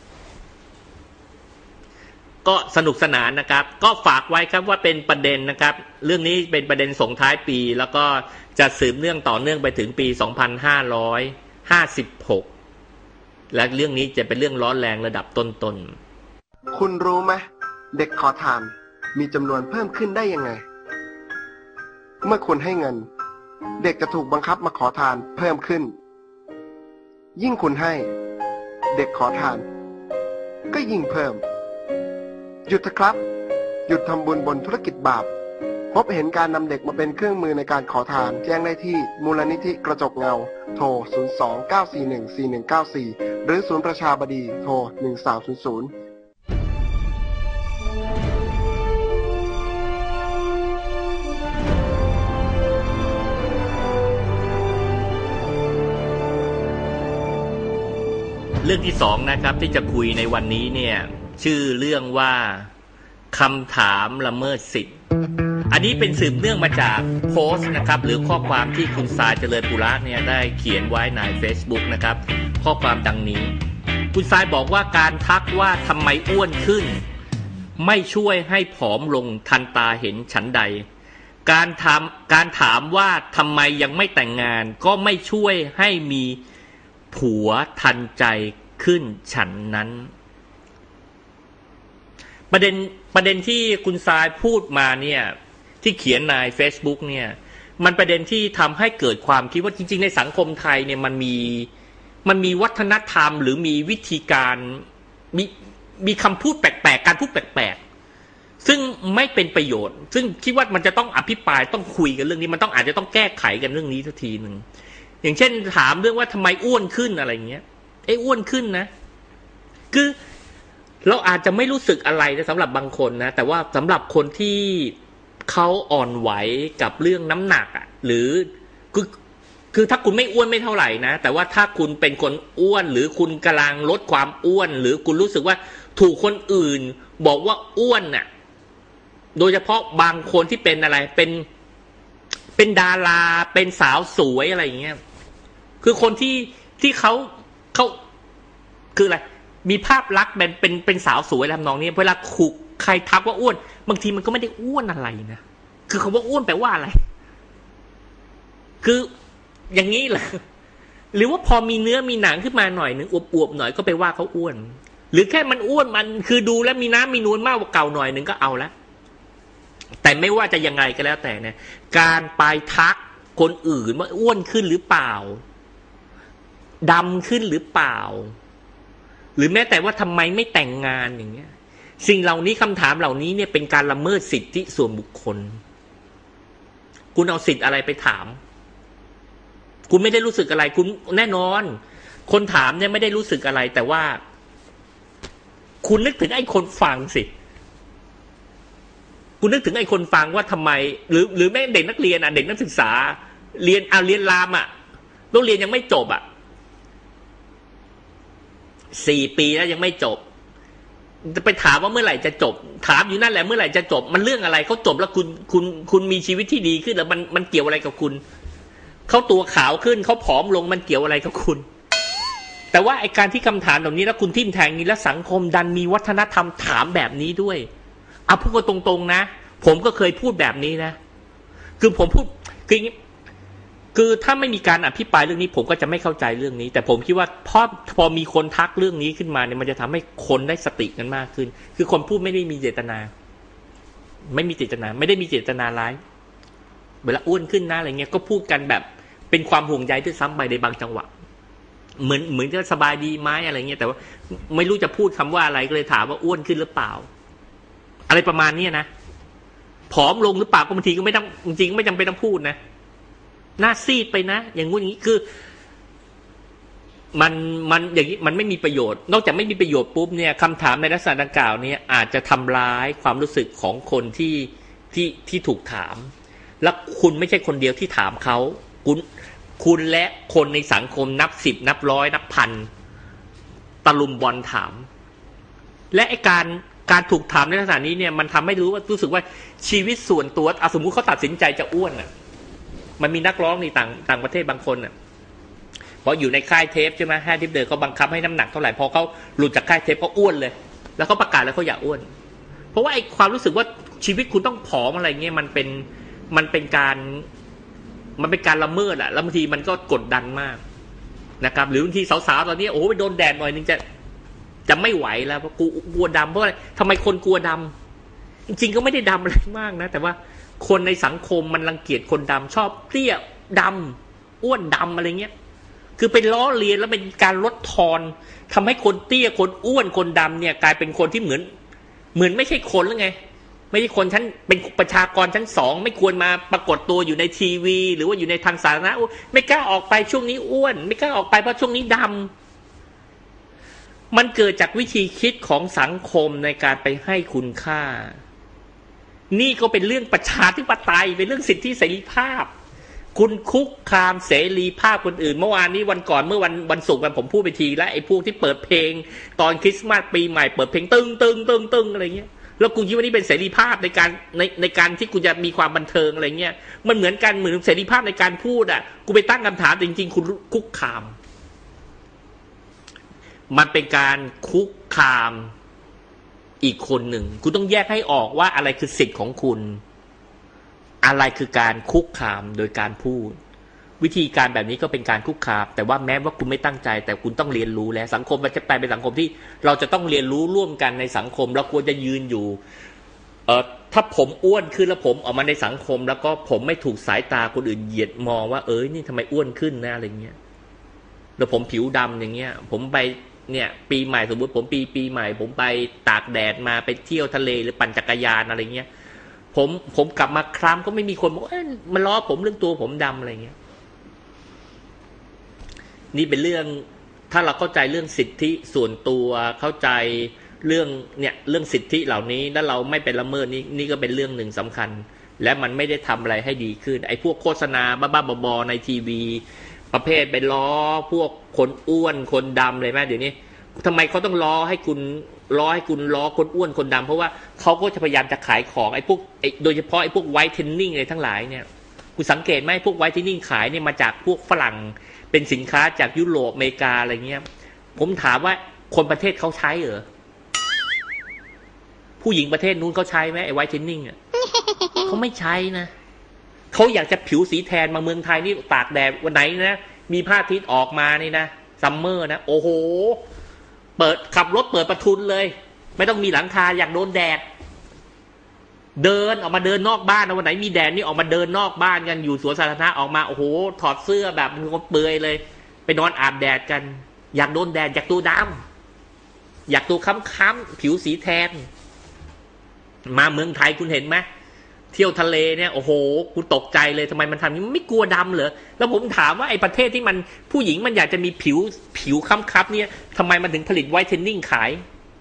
ก็สนุกสนานนะครับก็ฝากไว้ครับว่าเป็นประเด็นนะครับเรื่องนี้เป็นประเด็นส่งท้ายปีแล้วก็จะสืบเนื่องต่อเนื่องไปถึงปีสองพันห้าร้อยห้าสิบหกและเรื่องนี้จะเป็นเรื่องร้อนแรงระดับต้นๆคุณรู้ไหมเด็กขอทานมีจำนวนเพิ่มขึ้นได้ยังไงเมื่อคุณให้เงินเด็กจะถูกบังคับมาขอทานเพิ่มขึ้นยิ่งคุณให้เด็กขอทานก็ยิ่งเพิ่มหยุดเถอะครับหยุดทำบุญบนธุรกิจบาปพบเห็นการนำเด็กมาเป็นเครื่องมือในการขอทานแจ้งได้ที่มูลนิธิกระจกเงาโทร ศูนย์ สอง เก้า สี่ หนึ่ง สี่ หนึ่ง เก้า สี่ หรือศูนย์ประชาบดีโทร หนึ่ง สาม ศูนย์ ศูนย์เรื่องที่สองนะครับที่จะคุยในวันนี้เนี่ยชื่อเรื่องว่าคำถามละเมิดสิทธิ์อันนี้เป็นสืบเนื่องมาจากโพสต์นะครับหรือข้อความที่คุณทรายเจริญปุระเนี่ยได้เขียนไว้ใน Facebook นะครับข้อความดังนี้คุณทรายบอกว่าการทักว่าทำไมอ้วนขึ้นไม่ช่วยให้ผอมลงทันตาเห็นฉันใดการทำการถามว่าทำไมยังไม่แต่งงานก็ไม่ช่วยให้มีผัวทันใจขึ้นฉันนั้นประเด็นประเด็นที่คุณทรายพูดมาเนี่ยที่เขียนใน Facebook เนี่ยมันประเด็นที่ทำให้เกิดความคิดว่าจริงๆในสังคมไทยเนี่ยมันมีมันมีวัฒนธรรมหรือมีวิธีการมีมีคำพูดแปลกๆการพูดแปลกๆซึ่งไม่เป็นประโยชน์ซึ่งคิดว่ามันจะต้องอภิปรายต้องคุยกันเรื่องนี้มันต้องอาจจะต้องแก้ไขกันเรื่องนี้สักทีนึงอย่างเช่นถามเรื่องว่าทำไมอ้วนขึ้นอะไรเงี้ยเอ้อ้วนขึ้นนะคือเราอาจจะไม่รู้สึกอะไรนะสำหรับบางคนนะแต่ว่าสำหรับคนที่เขาอ่อนไหวกับเรื่องน้ำหนักอ่ะหรือคือคือถ้าคุณไม่อ้วนไม่เท่าไหร่นะแต่ว่าถ้าคุณเป็นคนอ้วนหรือคุณกำลังลดความอ้วนหรือคุณรู้สึกว่าถูกคนอื่นบอกว่าอ้วนน่ะโดยเฉพาะบางคนที่เป็นอะไรเป็นเป็นดาราเป็นสาวสวยอะไรอย่างเงี้ยคือคนที่ที่เขาเขาคืออะไรมีภาพลักษณ์เป็นเป็นเป็นสาวสวยอะไรทำนองนี้เวลาขู่ใครทักว่าอ้วนบางทีมันก็ไม่ได้อ้วนอะไรนะคือคำว่าอ้วนแปลว่าอะไรคืออย่างนี้แหละหรือว่าพอมีเนื้อมีหนังขึ้นมาหน่อยนึงอวบๆหน่อยก็ไปว่าเขาอ้วนหรือแค่มันอ้วนมันคือดูแล้วมีน้ำมีนวลมากกว่าเก่าหน่อยนึงก็เอาละแต่ไม่ว่าจะยังไงก็แล้วแต่เนี่ยการไปทักคนอื่นว่าอ้วนขึ้นหรือเปล่าดำขึ้นหรือเปล่าหรือแม้แต่ว่าทำไมไม่แต่งงานอย่างเงี้ยสิ่งเหล่านี้คำถามเหล่านี้เนี่ยเป็นการละเมิดสิทธิส่วนบุคคลคุณเอาสิทธิ์อะไรไปถามคุณไม่ได้รู้สึกอะไรคุณแน่นอนคนถามเนี่ยไม่ได้รู้สึกอะไรแต่ว่าคุณนึกถึงไอ้คนฟังสิคุณนึกถึงไอ้คนฟังว่าทำไมหรือหรือแม่เด็กนักเรียนอ่ะเด็กนักศึกษาเรียนเอาเรียนรามอ่ะโรงเรียนยังไม่จบอ่ะสี่ปีแล้วยังไม่จบจะไปถามว่าเมื่อไหร่จะจบถามอยู่นั่นแหละเมื่อไหร่จะจบมันเรื่องอะไรเขาจบแล้วคุณคุณคุณมีชีวิตที่ดีขึ้นแล้วมันมันเกี่ยวอะไรกับคุณเขาตัวขาวขึ้นเขาผอมลงมันเกี่ยวอะไรกับคุณแต่ว่าไอการที่คำถามเหล่านี้แล้วคุณทิ่มแทงนี้แล้วสังคมดันมีวัฒนธรรมถามแบบนี้ด้วยเอาพูดกันตรงๆนะผมก็เคยพูดแบบนี้นะคือผมพูดคือคือถ้าไม่มีการอภิปรายเรื่องนี้ผมก็จะไม่เข้าใจเรื่องนี้แต่ผมคิดว่าพอพอมีคนทักเรื่องนี้ขึ้นมาเนี่ยมันจะทำให้คนได้สติกันมากขึ้นคือคนพูดไม่ได้มีเจตนาไม่มีเจตนาไม่ได้มีเจตนาร้ายเวลาอ้วนขึ้นนะอะไรเงี้ยก็พูดกันแบบเป็นความห่วงใยด้วยซ้ำไปในบางจังหวะเหมือนเหมือนจะสบายดีไหมอะไรเงี้ยแต่ว่าไม่รู้จะพูดคำว่าอะไรก็เลยถามว่าอ้วนขึ้นหรือเปล่าอะไรประมาณนี้นะผอมลงหรือเปล่าก็บางทีก็ไม่ต้องจริงๆไม่จำเป็นต้องพูดนะหน้าซีดไปนะอย่างงู้นอย่างนี้คือมันมันอย่างนี้มันไม่มีประโยชน์นอกจากไม่มีประโยชน์ปุ๊บเนี่ยคำถามในลักษณะดังกล่าวนี้อาจจะทำร้ายความรู้สึกของคนที่ที่ที่ถูกถามและคุณไม่ใช่คนเดียวที่ถามเขาคุณคุณและคนในสังคมนับสิบนับร้อยนับพันตะลุมบอลถามและไอการการถูกถามในลักษณะนี้เนี่ยมันทำให้รู้ว่ารู้สึกว่าชีวิตส่วนตัวสมมุติเขาตัดสินใจจะอ้วนอ่ะมันมีนักร้องในต่างต่างประเทศบางคนอ่ะพออยู่ในค่ายเทปใช่ไหมค่ายเทปเดิมเขาบังคับให้น้ำหนักเท่าไหร่พอเขาหลุดจากค่ายเทปเขาอ้วนเลยแล้วเขาประกาศแล้วเขาอยากอ้วนเพราะว่าไอ้ความรู้สึกว่าชีวิตคุณต้องผอมอะไรเงี้ยมันเป็นมันเป็นการมันเป็นการละเมิดอ่ะแล้วบางทีมันก็กดดันมากนะครับหรือบางทีสาวๆตอนนี้โอ้โหไปโดนแดดหน่อยนึงจะจะไม่ไหวแล้วเพราะกูกลัวดำเพราะอะไรทำไมคนกลัวดำจริงๆก็ไม่ได้ดำอะไรมากนะแต่ว่าคนในสังคมมันรังเกียจคนดำชอบเตี้ยดำอ้วนดำอะไรเงี้ยคือเป็นล้อเลียนแล้วเป็นการลดทอนทำให้คนเตี้ยคนอ้วนคนดำเนี่ยกลายเป็นคนที่เหมือนเหมือนไม่ใช่คนแล้วไงไม่ใช่คนชั้นเป็นประชากรชั้นสองไม่ควรมาปรากฏตัวอยู่ในทีวี หรือว่าอยู่ในทางสาธารณะไม่กล้าออกไปช่วงนี้อ้วนไม่กล้าออกไปเพราะช่วงนี้ดำมันเกิดจากวิธีคิดของสังคมในการไปให้คุณค่านี่ก็เป็นเรื่องประชาธิปไตยเป็นเรื่องสิทธิเสรีภาพคุณคุกคามเสรีภาพคนอื่นเมื่อวานนี้วันก่อนเมื่อวันวันศุกร์ผมพูดไปทีแล้วไอ้พวกที่เปิดเพลงตอนคริสต์มาสปีใหม่เปิดเพลงตึ้งตึ้งตึ้งตึ้งอะไรเงี้ยแล้วกูคิดว่านี่เป็นเสรีภาพในการในในการที่กูจะมีความบันเทิงอะไรเงี้ยมันเหมือนกันเหมือนเสรีภาพในการพูดอ่ะกูไปตั้งคำถามจริงๆคุณคุกคามมันเป็นการคุกคามอีกคนหนึ่งคุณต้องแยกให้ออกว่าอะไรคือสิทธิ์ของคุณอะไรคือการคุกคามโดยการพูดวิธีการแบบนี้ก็เป็นการคุกคามแต่ว่าแม้ว่าคุณไม่ตั้งใจแต่คุณต้องเรียนรู้แล้วสังคมมันจะกลายเป็นสังคมที่เราจะต้องเรียนรู้ร่วมกันในสังคมเราควรจะยืนอยู่เอ่อถ้าผมอ้วนขึ้นแล้วผมออกมาในสังคมแล้วก็ผมไม่ถูกสายตาคนอื่นเหยียดมองว่าเอ้ยนี่ทำไมอ้วนขึ้นนะอะไรเงี้ยแล้วผมผิวดำอย่างเงี้ยผมไปเนี่ยปีใหม่สมมติผมปีปีใหม่ผมไปตากแดดมาไปเที่ยวทะเลหรือปั่นจักรยานอะไรเงี้ยผมผมกลับมาคล้ำก็ไม่มีคนบอกเอ้ยมันล้อผมเรื่องตัวผมดำอะไรเงี้ยนี่เป็นเรื่องถ้าเราเข้าใจเรื่องสิทธิส่วนตัวเข้าใจเรื่องเนี่ยเรื่องสิทธิเหล่านี้แล้วเราไม่ไปละเมิดนี่นี่ก็เป็นเรื่องหนึ่งสำคัญและมันไม่ได้ทำอะไรให้ดีขึ้นไอ้พวกโฆษณาบ้าๆบอๆในทีวีประเภทไปล้อพวกคนอ้วนคนดำเลยแม่เดี๋ยวนี้ทำไมเขาต้องล้อให้คุณล้อให้คุณล้อคนอ้วนคนดำเพราะว่าเขาก็จะพยายามจะขายของไอ้พวกไอ้โดยเฉพาะไอ้พวกไวท์เทนนิ่งอะไรทั้งหลายเนี่ยคุณสังเกตไหมพวกไวท์เทนนิ่งขายเนี่ยมาจากพวกฝรั่งเป็นสินค้าจากยุโรปอเมริกาอะไรเงี้ยผมถามว่าคนประเทศเขาใช้เหรอผู้หญิงประเทศนู้นเขาใช้ไหมไอ้ไวท์เทนนิ่งอ่ะเขาไม่ใช้นะเขาอยากจะผิวสีแทนมาเมืองไทยนี่ตากแดดวันไหนนะมีพระอาทิตย์ออกมานี่นะซัมเมอร์นะโอ้โหเปิดขับรถเปิดประทุนเลยไม่ต้องมีหลังคาอยากโดนแดดเดินออกมาเดินนอกบ้านนะวันไหนมีแดดนี่ออกมาเดินนอกบ้านกันอยู่สวนสาธารณะออกมาโอ้โหถอดเสื้อแบบมันก็เปลือยเลยไปนอนอาบแดดกันอยากโดนแดดอยากตัวดำอยากตัวค้ำๆผิวสีแทนมาเมืองไทยคุณเห็นไหมเที่ยวทะเลเนี่ยโอ้โหกูตกใจเลยทำไมมันทำนี้ไม่กลัวดำเหรอแล้วผมถามว่าไอ้ประเทศที่มันผู้หญิงมันอยากจะมีผิวผิวค้ำๆเนี่ยทำไมมันถึงผลิตไวท์เทนนิ่งขาย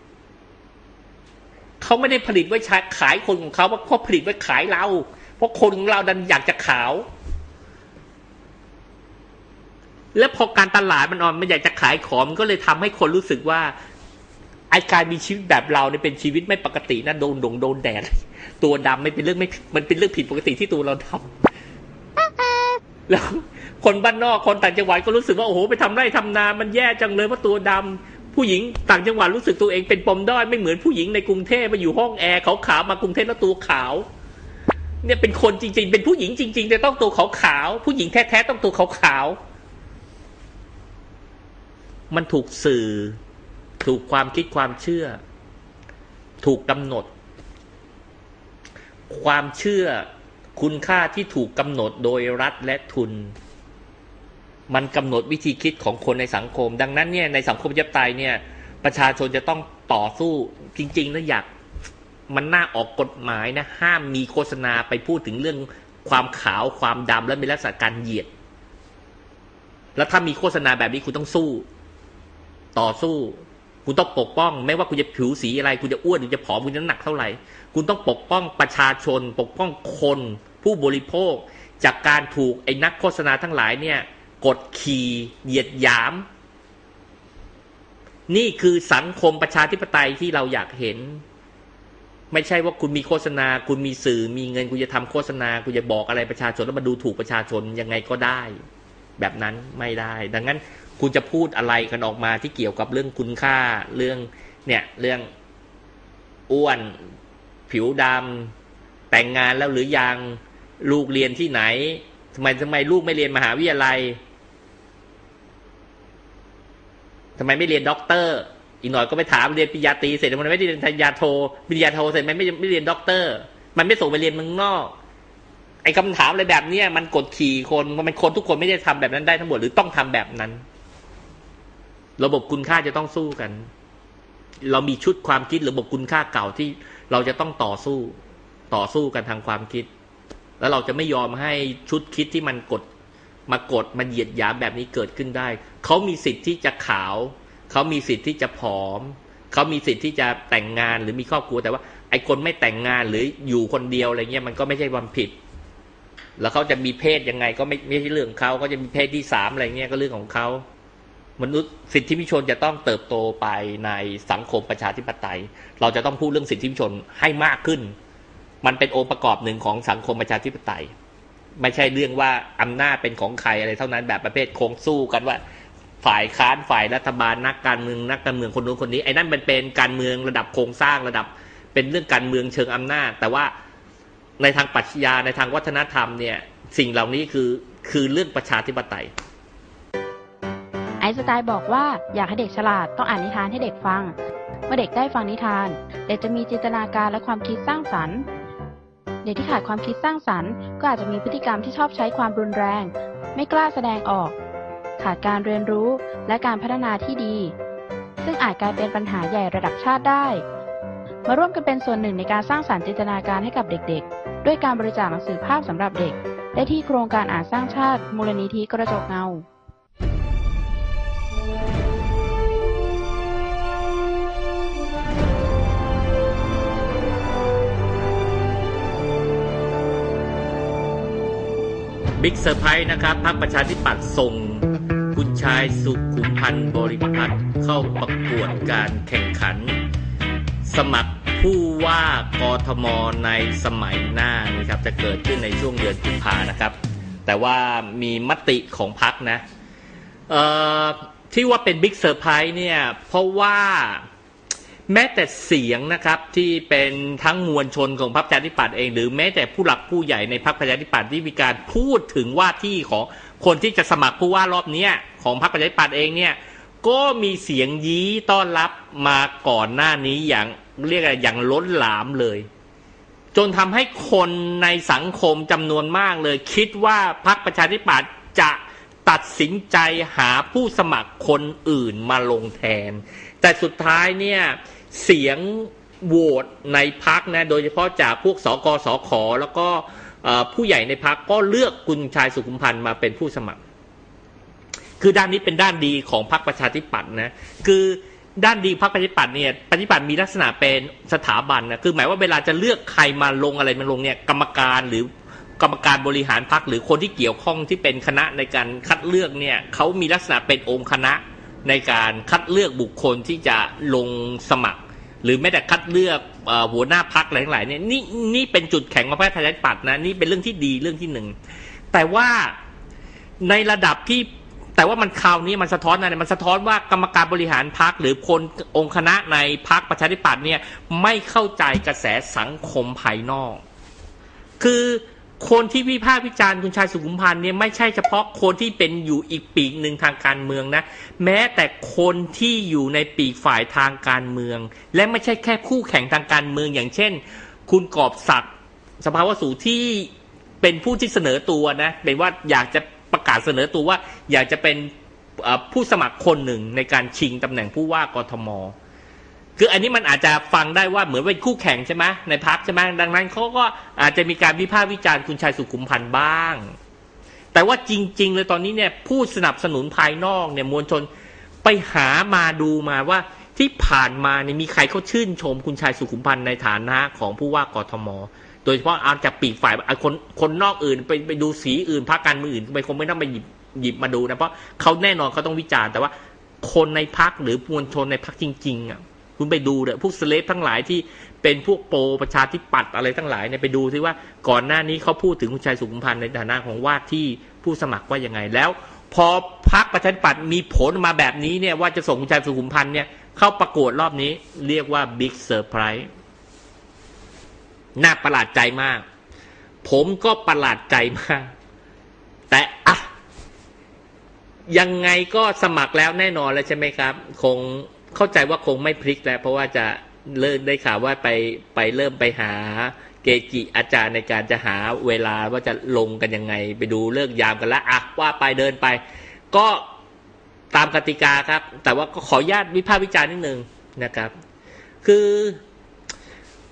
เขาไม่ได้ผลิตไว้ขายคนของเขาเพราะเขาผลิตไว้ขายเราเพราะคนของเราดันอยากจะขาวแล้วพอการตลาดมันออนมันอยากจะขายของมันก็เลยทำให้คนรู้สึกว่าไอ้การมีชีวิตแบบเราเนี่ยเป็นชีวิตไม่ปกตินะโดนดงโดนแดดตัวดำไม่เป็นเรื่องไม่มันเป็นเรื่องผิดปกติที่ตัวเราทำแล้วคนบ้านนอกคนต่างจังหวัดก็รู้สึกว่าโอ้โหไปทำไร่ทำนามันแย่จังเลยเพราะตัวดำผู้หญิงต่างจังหวัดรู้สึกตัวเองเป็นปมด้อยไม่เหมือนผู้หญิงในกรุงเทพมาอยู่ห้องแอร์ขาวๆมากรุงเทพแล้วตัวขาวเนี่ยเป็นคนจริงๆเป็นผู้หญิงจริงๆแต่ต้องตัวขาวๆผู้หญิงแท้ๆต้องตัวขาวๆมันถูกสื่อถูกความคิดความเชื่อถูกกำหนดความเชื่อคุณค่าที่ถูกกำหนดโดยรัฐและทุนมันกำหนดวิธีคิดของคนในสังคมดังนั้นเนี่ยในสังคมประชาธิปไตยเนี่ยประชาชนจะต้องต่อสู้จริงๆแล้วอยากมันน่าออกกฎหมายนะห้ามมีโฆษณาไปพูดถึงเรื่องความขาวความดำและมีลักษณะการเหยียดแล้วถ้ามีโฆษณาแบบนี้คุณต้องสู้ต่อสู้คุณต้องปกป้องไม่ว่าคุณจะผิวสีอะไรคุณจะอ้วนหรือจะผอมคุณจะน้ำหนักเท่าไหร่คุณต้องปกป้องประชาชนปกป้องคนผู้บริโภคจากการถูกไอ้นักโฆษณาทั้งหลายเนี่ยกดขี่เหยียดหยามนี่คือสังคมประชาธิปไตยที่เราอยากเห็นไม่ใช่ว่าคุณมีโฆษณาคุณมีสื่อมีเงินคุณจะทำโฆษณาคุณจะบอกอะไรประชาชนแล้วมาดูถูกประชาชนยังไงก็ได้แบบนั้นไม่ได้ดังนั้นคุณจะพูดอะไรกันออกมาที่เกี่ยวกับเรื่องคุณค่าเรื่องเนี่ยเรื่องอ้วนผิวดำแต่งงานแล้วหรือยังลูกเรียนที่ไหนทำไมทำไมลูกไม่เรียนมหาวิทยาลัยทำไมไม่เรียนด็อกเตอร์อีกหน่อยก็ไปถามเรียนปริญญาตรีเสร็จมันไม่ได้เรียนปริญญาโทปริญญาโทเสร็จมันไม่ไม่เรียนด็อกเตอร์มันไม่ส่งไปเรียนเมืองนอกไอ้คำถามอะไรแบบนี้มันกดขี่คนมันคนทุกคนไม่ได้ทำแบบนั้นได้ทั้งหมดหรือต้องทำแบบนั้นระบบคุณค่าจะต้องสู้กันเรามีชุดความคิดระบบคุณค่าเก่าที่เราจะต้องต่อสู้ต่อสู้กันทางความคิดแล้วเราจะไม่ยอมให้ชุดคิดที่มันกดมากดมันเหยียดหยามแบบนี้เกิดขึ้นได้เขามีสิทธิ์ที่จะขาวเขามีสิทธิ์ที่จะผอมเขามีสิทธิ์ที่จะแต่งงานหรือมีครอบครัวแต่ว่าไอ้คนไม่แต่งงานหรืออยู่คนเดียวอะไรเงี้ยมันก็ไม่ใช่ความผิดแล้วเขาจะมีเพศยังไงก็ไม่ไม่ใช่เรื่องเขาเขาจะมีเพศที่สามอะไรเงี้ยก็เรื่องของเขามนุษย์สิทธิมนุษยชนจะต้องเติบโตไปในสังคมประชาธิปไตยเราจะต้องพูดเรื่องสิทธิมนุษยชนให้มากขึ้นมันเป็นองค์ประกอบหนึ่งของสังคมประชาธิปไตยไม่ใช่เรื่องว่าอำนาจเป็นของใครอะไรเท่านั้นแบบประเภทโค้งสู้กันว่าฝ่ายค้านฝ่ายรัฐบาลนักการเมืองนักการเมืองคนนู้นคนนี้ไอ้นั่นมันเป็นการเมืองระดับโครงสร้างระดับเป็นเรื่องการเมืองเชิงอำนาจแต่ว่าในทางปรัชญาในทางวัฒนธรรมเนี่ยสิ่งเหล่านี้คือคือเรื่องประชาธิปไตยไอน์สไตน์บอกว่าอยากให้เด็กฉลาดต้องอ่านนิทานให้เด็กฟังเมื่อเด็กได้ฟังนิทานเด็กจะมีจินตนาการและความคิดสร้างสรรค์เด็กที่ขาดความคิดสร้างสรรค์ก็อาจจะมีพฤติกรรมที่ชอบใช้ความรุนแรงไม่กล้าแสดงออกขาดการเรียนรู้และการพัฒนาที่ดีซึ่งอาจกลายเป็นปัญหาใหญ่ระดับชาติได้มาร่วมกันเป็นส่วนหนึ่งในการสร้างสรรค์จินตนาการให้กับเด็กๆด้วยการบริจาคหนังสือภาพสำหรับเด็กได้ที่โครงการอ่านสร้างชาติมูลนิธิกระจกเงาบิ๊กเซอร์ไพรส์นะครับพรรคประชาธิปัตย์ส่งคุณชายสุขุมพันธ์บริพัตรเข้าประกวดการแข่งขันสมัครผู้ว่ากทมในสมัยหน้านี่ครับจะเกิดขึ้นในช่วงเดือนกุมภานะครับแต่ว่ามีมติของพรรคนะเอ่อที่ว่าเป็นบิ๊กเซอร์ไพรส์เนี่ยเพราะว่าแม้แต่เสียงนะครับที่เป็นทั้งมวลชนของพรรคประชาธิปัตย์เองหรือแม้แต่ผู้หลักผู้ใหญ่ในพรรคประชาธิปัตย์ที่มีการพูดถึงว่าที่ของคนที่จะสมัครผู้ว่ารอบนี้ของพรรคประชาธิปัตย์เองเนี่ยก็มีเสียงยี้ต้อนรับมาก่อนหน้านี้อย่างเรียกอะไรอย่างล้นหลามเลยจนทำให้คนในสังคมจำนวนมากเลยคิดว่าพรรคประชาธิปัตย์จะตัดสินใจหาผู้สมัครคนอื่นมาลงแทนแต่สุดท้ายเนี่ยเสียงโหวตในพรรคนะโดยเฉพาะจากพวกสกสขแล้วก็ผู้ใหญ่ในพรรคก็เลือกคุณชายสุขุมพันธ์มาเป็นผู้สมัครคือด้านนี้เป็นด้านดีของพรรคประชาธิปัตย์นะคือด้านดีพรรคประชาธิปัตย์เนี่ยประชาธิปัตย์มีลักษณะเป็นสถาบันนะคือหมายว่าเวลาจะเลือกใครมาลงอะไรมาลงเนี่ยกรรมการหรือกรรมการบริหารพรรคหรือคนที่เกี่ยวข้องที่เป็นคณะในการคัดเลือกเนี่ยเขามีลักษณะเป็นองค์คณะในการคัดเลือกบุคคลที่จะลงสมัครหรือแม้แต่คัดเลือกหัวหน้าพรรคอะไรทั้งหลายเนี่ยนี่นี่เป็นจุดแข็งของพรรคประชาธิปัตย์นะนี่เป็นเรื่องที่ดีเรื่องที่หนึ่งแต่ว่าในระดับที่แต่ว่ามันคราวนี้มันสะท้อนอะไรมันสะท้อนว่ากรรมการบริหารพรรคหรือคนองค์คณะในพรรคประชาธิปัตย์เนี่ยไม่เข้าใจกระแสสังคมภายนอกคือคนที่วิพากษ์วิจารณ์คุณชายสุขุมพันธ์เนี่ยไม่ใช่เฉพาะคนที่เป็นอยู่อีกปีกหนึ่งทางการเมืองนะแม้แต่คนที่อยู่ในปีกฝ่ายทางการเมืองและไม่ใช่แค่คู่แข่งทางการเมืองอย่างเช่นคุณกอบศักดิ์สภาวสูที่เป็นผู้ที่เสนอตัวนะเป็นว่าอยากจะประกาศเสนอตัวว่าอยากจะเป็นผู้สมัครคนหนึ่งในการชิงตำแหน่งผู้ว่ากทมคืออันนี้มันอาจจะฟังได้ว่าเหมือนเป็นคู่แข่งใช่ไหมในพรรคใช่ไหมดังนั้นเขาก็อาจจะมีการวิพากษ์วิจารณ์คุณชายสุขุมพันธ์บ้างแต่ว่าจริงๆเลยตอนนี้เนี่ยผู้สนับสนุนภายนอกเนี่ยมวลชนไปหามาดูมาว่าที่ผ่านมาเนี่ยมีใครเขาชื่นชมคุณชายสุขุมพันธ์ในฐานะของผู้ว่ากทมโดยเฉพาะเอาจากปีกฝ่ายคนคนนอกอื่นไปไปดูสีอื่นพรรคการเมืองอื่นไปคงไม่ต้องไปหยิบหยิบมาดูนะเพราะเขาแน่นอนเขาต้องวิจารณ์แต่ว่าคนในพรรคหรือมวลชนในพรรคจริงๆอ่ะคุณไปดูเลยพวกสเลฟทั้งหลายที่เป็นพวกโปรประชาธิปัตย์อะไรทั้งหลายเนี่ยไปดูซิว่าก่อนหน้านี้เขาพูดถึงคุณชายสุขุมพันธ์ในฐานะของว่าที่ผู้สมัครว่ายังไงแล้วพอพรรคประชาธิปัตย์มีผลมาแบบนี้เนี่ยว่าจะส่งคุณชายสุขุมพันธ์เนี่ยเข้าประกวดรอบนี้เรียกว่าบิ๊กเซอร์ไพรส์น่าประหลาดใจมากผมก็ประหลาดใจมากแต่อะยังไงก็สมัครแล้วแน่นอนแล้วใช่ไหมครับคงเข้าใจว่าคงไม่พลิกแล้วเพราะว่าจะเริ่มได้ข่าวว่าไปไปเริ่มไปหาเกจิอาจารย์ในการจะหาเวลาว่าจะลงกันยังไงไปดูเลิกยามกันแล้วอ่ะว่าไปเดินไปก็ตามกติกาครับแต่ว่าก็ขออนุญาตวิพากษ์วิจารณ์นิดนึงนะครับคือ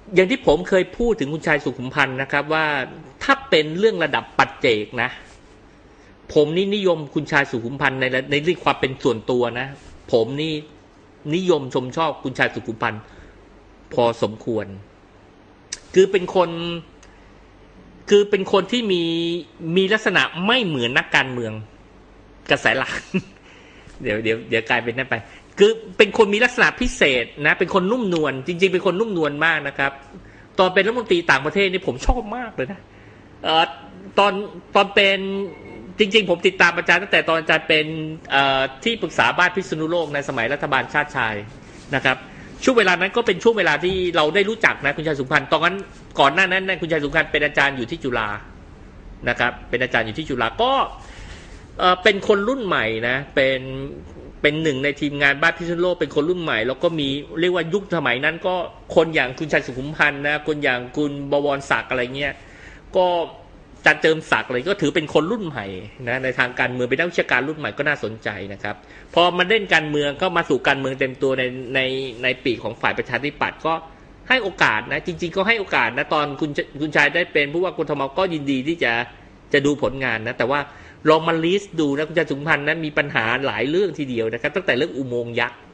อย่างที่ผมเคยพูดถึงคุณชายสุขุมพันธ์นะครับว่าถ้าเป็นเรื่องระดับปัจเจกนะผมนี่นิยมคุณชายสุขุมพันธ์ในในเรื่องความเป็นส่วนตัวนะผมนี่นิยมชมชอบคุณชายสุขุมพันธ์พอสมควรคือเป็นคนคือเป็นคนที่มีมีลักษณะไม่เหมือนนักการเมืองกระแสหลัก เดี๋ยวเดี๋ยวเดี๋ยวกลายเป็นนั่นไปคือเป็นคนมีลักษณะพิเศษนะเป็นคนนุ่มนวลจริงๆเป็นคนนุ่มนวลมากนะครับตอนเป็นรัฐมนตรีต่างประเทศนี่ผมชอบมากเลยนะเอ่อตอนตอนเป็นจริงๆผมติดตามอาจารย์ตั้งแต่ตอนอาจารย์เป็นเอ่อที่ปรึกษาบ้านพิษณุโลกในสมัยรัฐบาลชาติชายนะครับช่วงเวลานั้นก็เป็นช่วงเวลาที่เราได้รู้จักนะคุณชายสุขุมพันธ์ตอนนั้นก่อนหน้านั้นนะคุณชายสุขุมพันธ์เป็นอาจารย์อยู่ที่จุฬานะครับเป็นอาจารย์อยู่ที่จุฬาก็เอ่อเป็นคนรุ่นใหม่นะเป็นเป็นหนึ่งในทีมงานบ้านพิษณุโลกเป็นคนรุ่นใหม่แล้วก็มีเรียกว่ายุคสมัยนั้นก็คนอย่างคุณชายสุขุมพันธ์นะคนอย่างคุณบวรศักดิ์อะไรเงี้ยก็จัดเจิมศักดิ์อะไรก็ถือเป็นคนรุ่นใหม่นะในทางการเมืองเป็นนักวิชาการรุ่นใหม่ก็น่าสนใจนะครับพอมาเล่นการเมืองก็มาสู่การเมืองเต็มตัวในในในปีของฝ่ายประชาธิปัตย์ก็ให้โอกาสนะจริงๆก็ให้โอกาสนะตอนคุณคุณชายได้เป็นผู้ว่ากทมก็ยินดีที่จะจะดูผลงานนะแต่ว่าลองมาลิสต์ดูนะคุณชายสุขุมพันธ์นั้นมีปัญหาหลายเรื่องทีเดียวนะครับตั้งแต่เรื่องอุโมงค์ยักษ์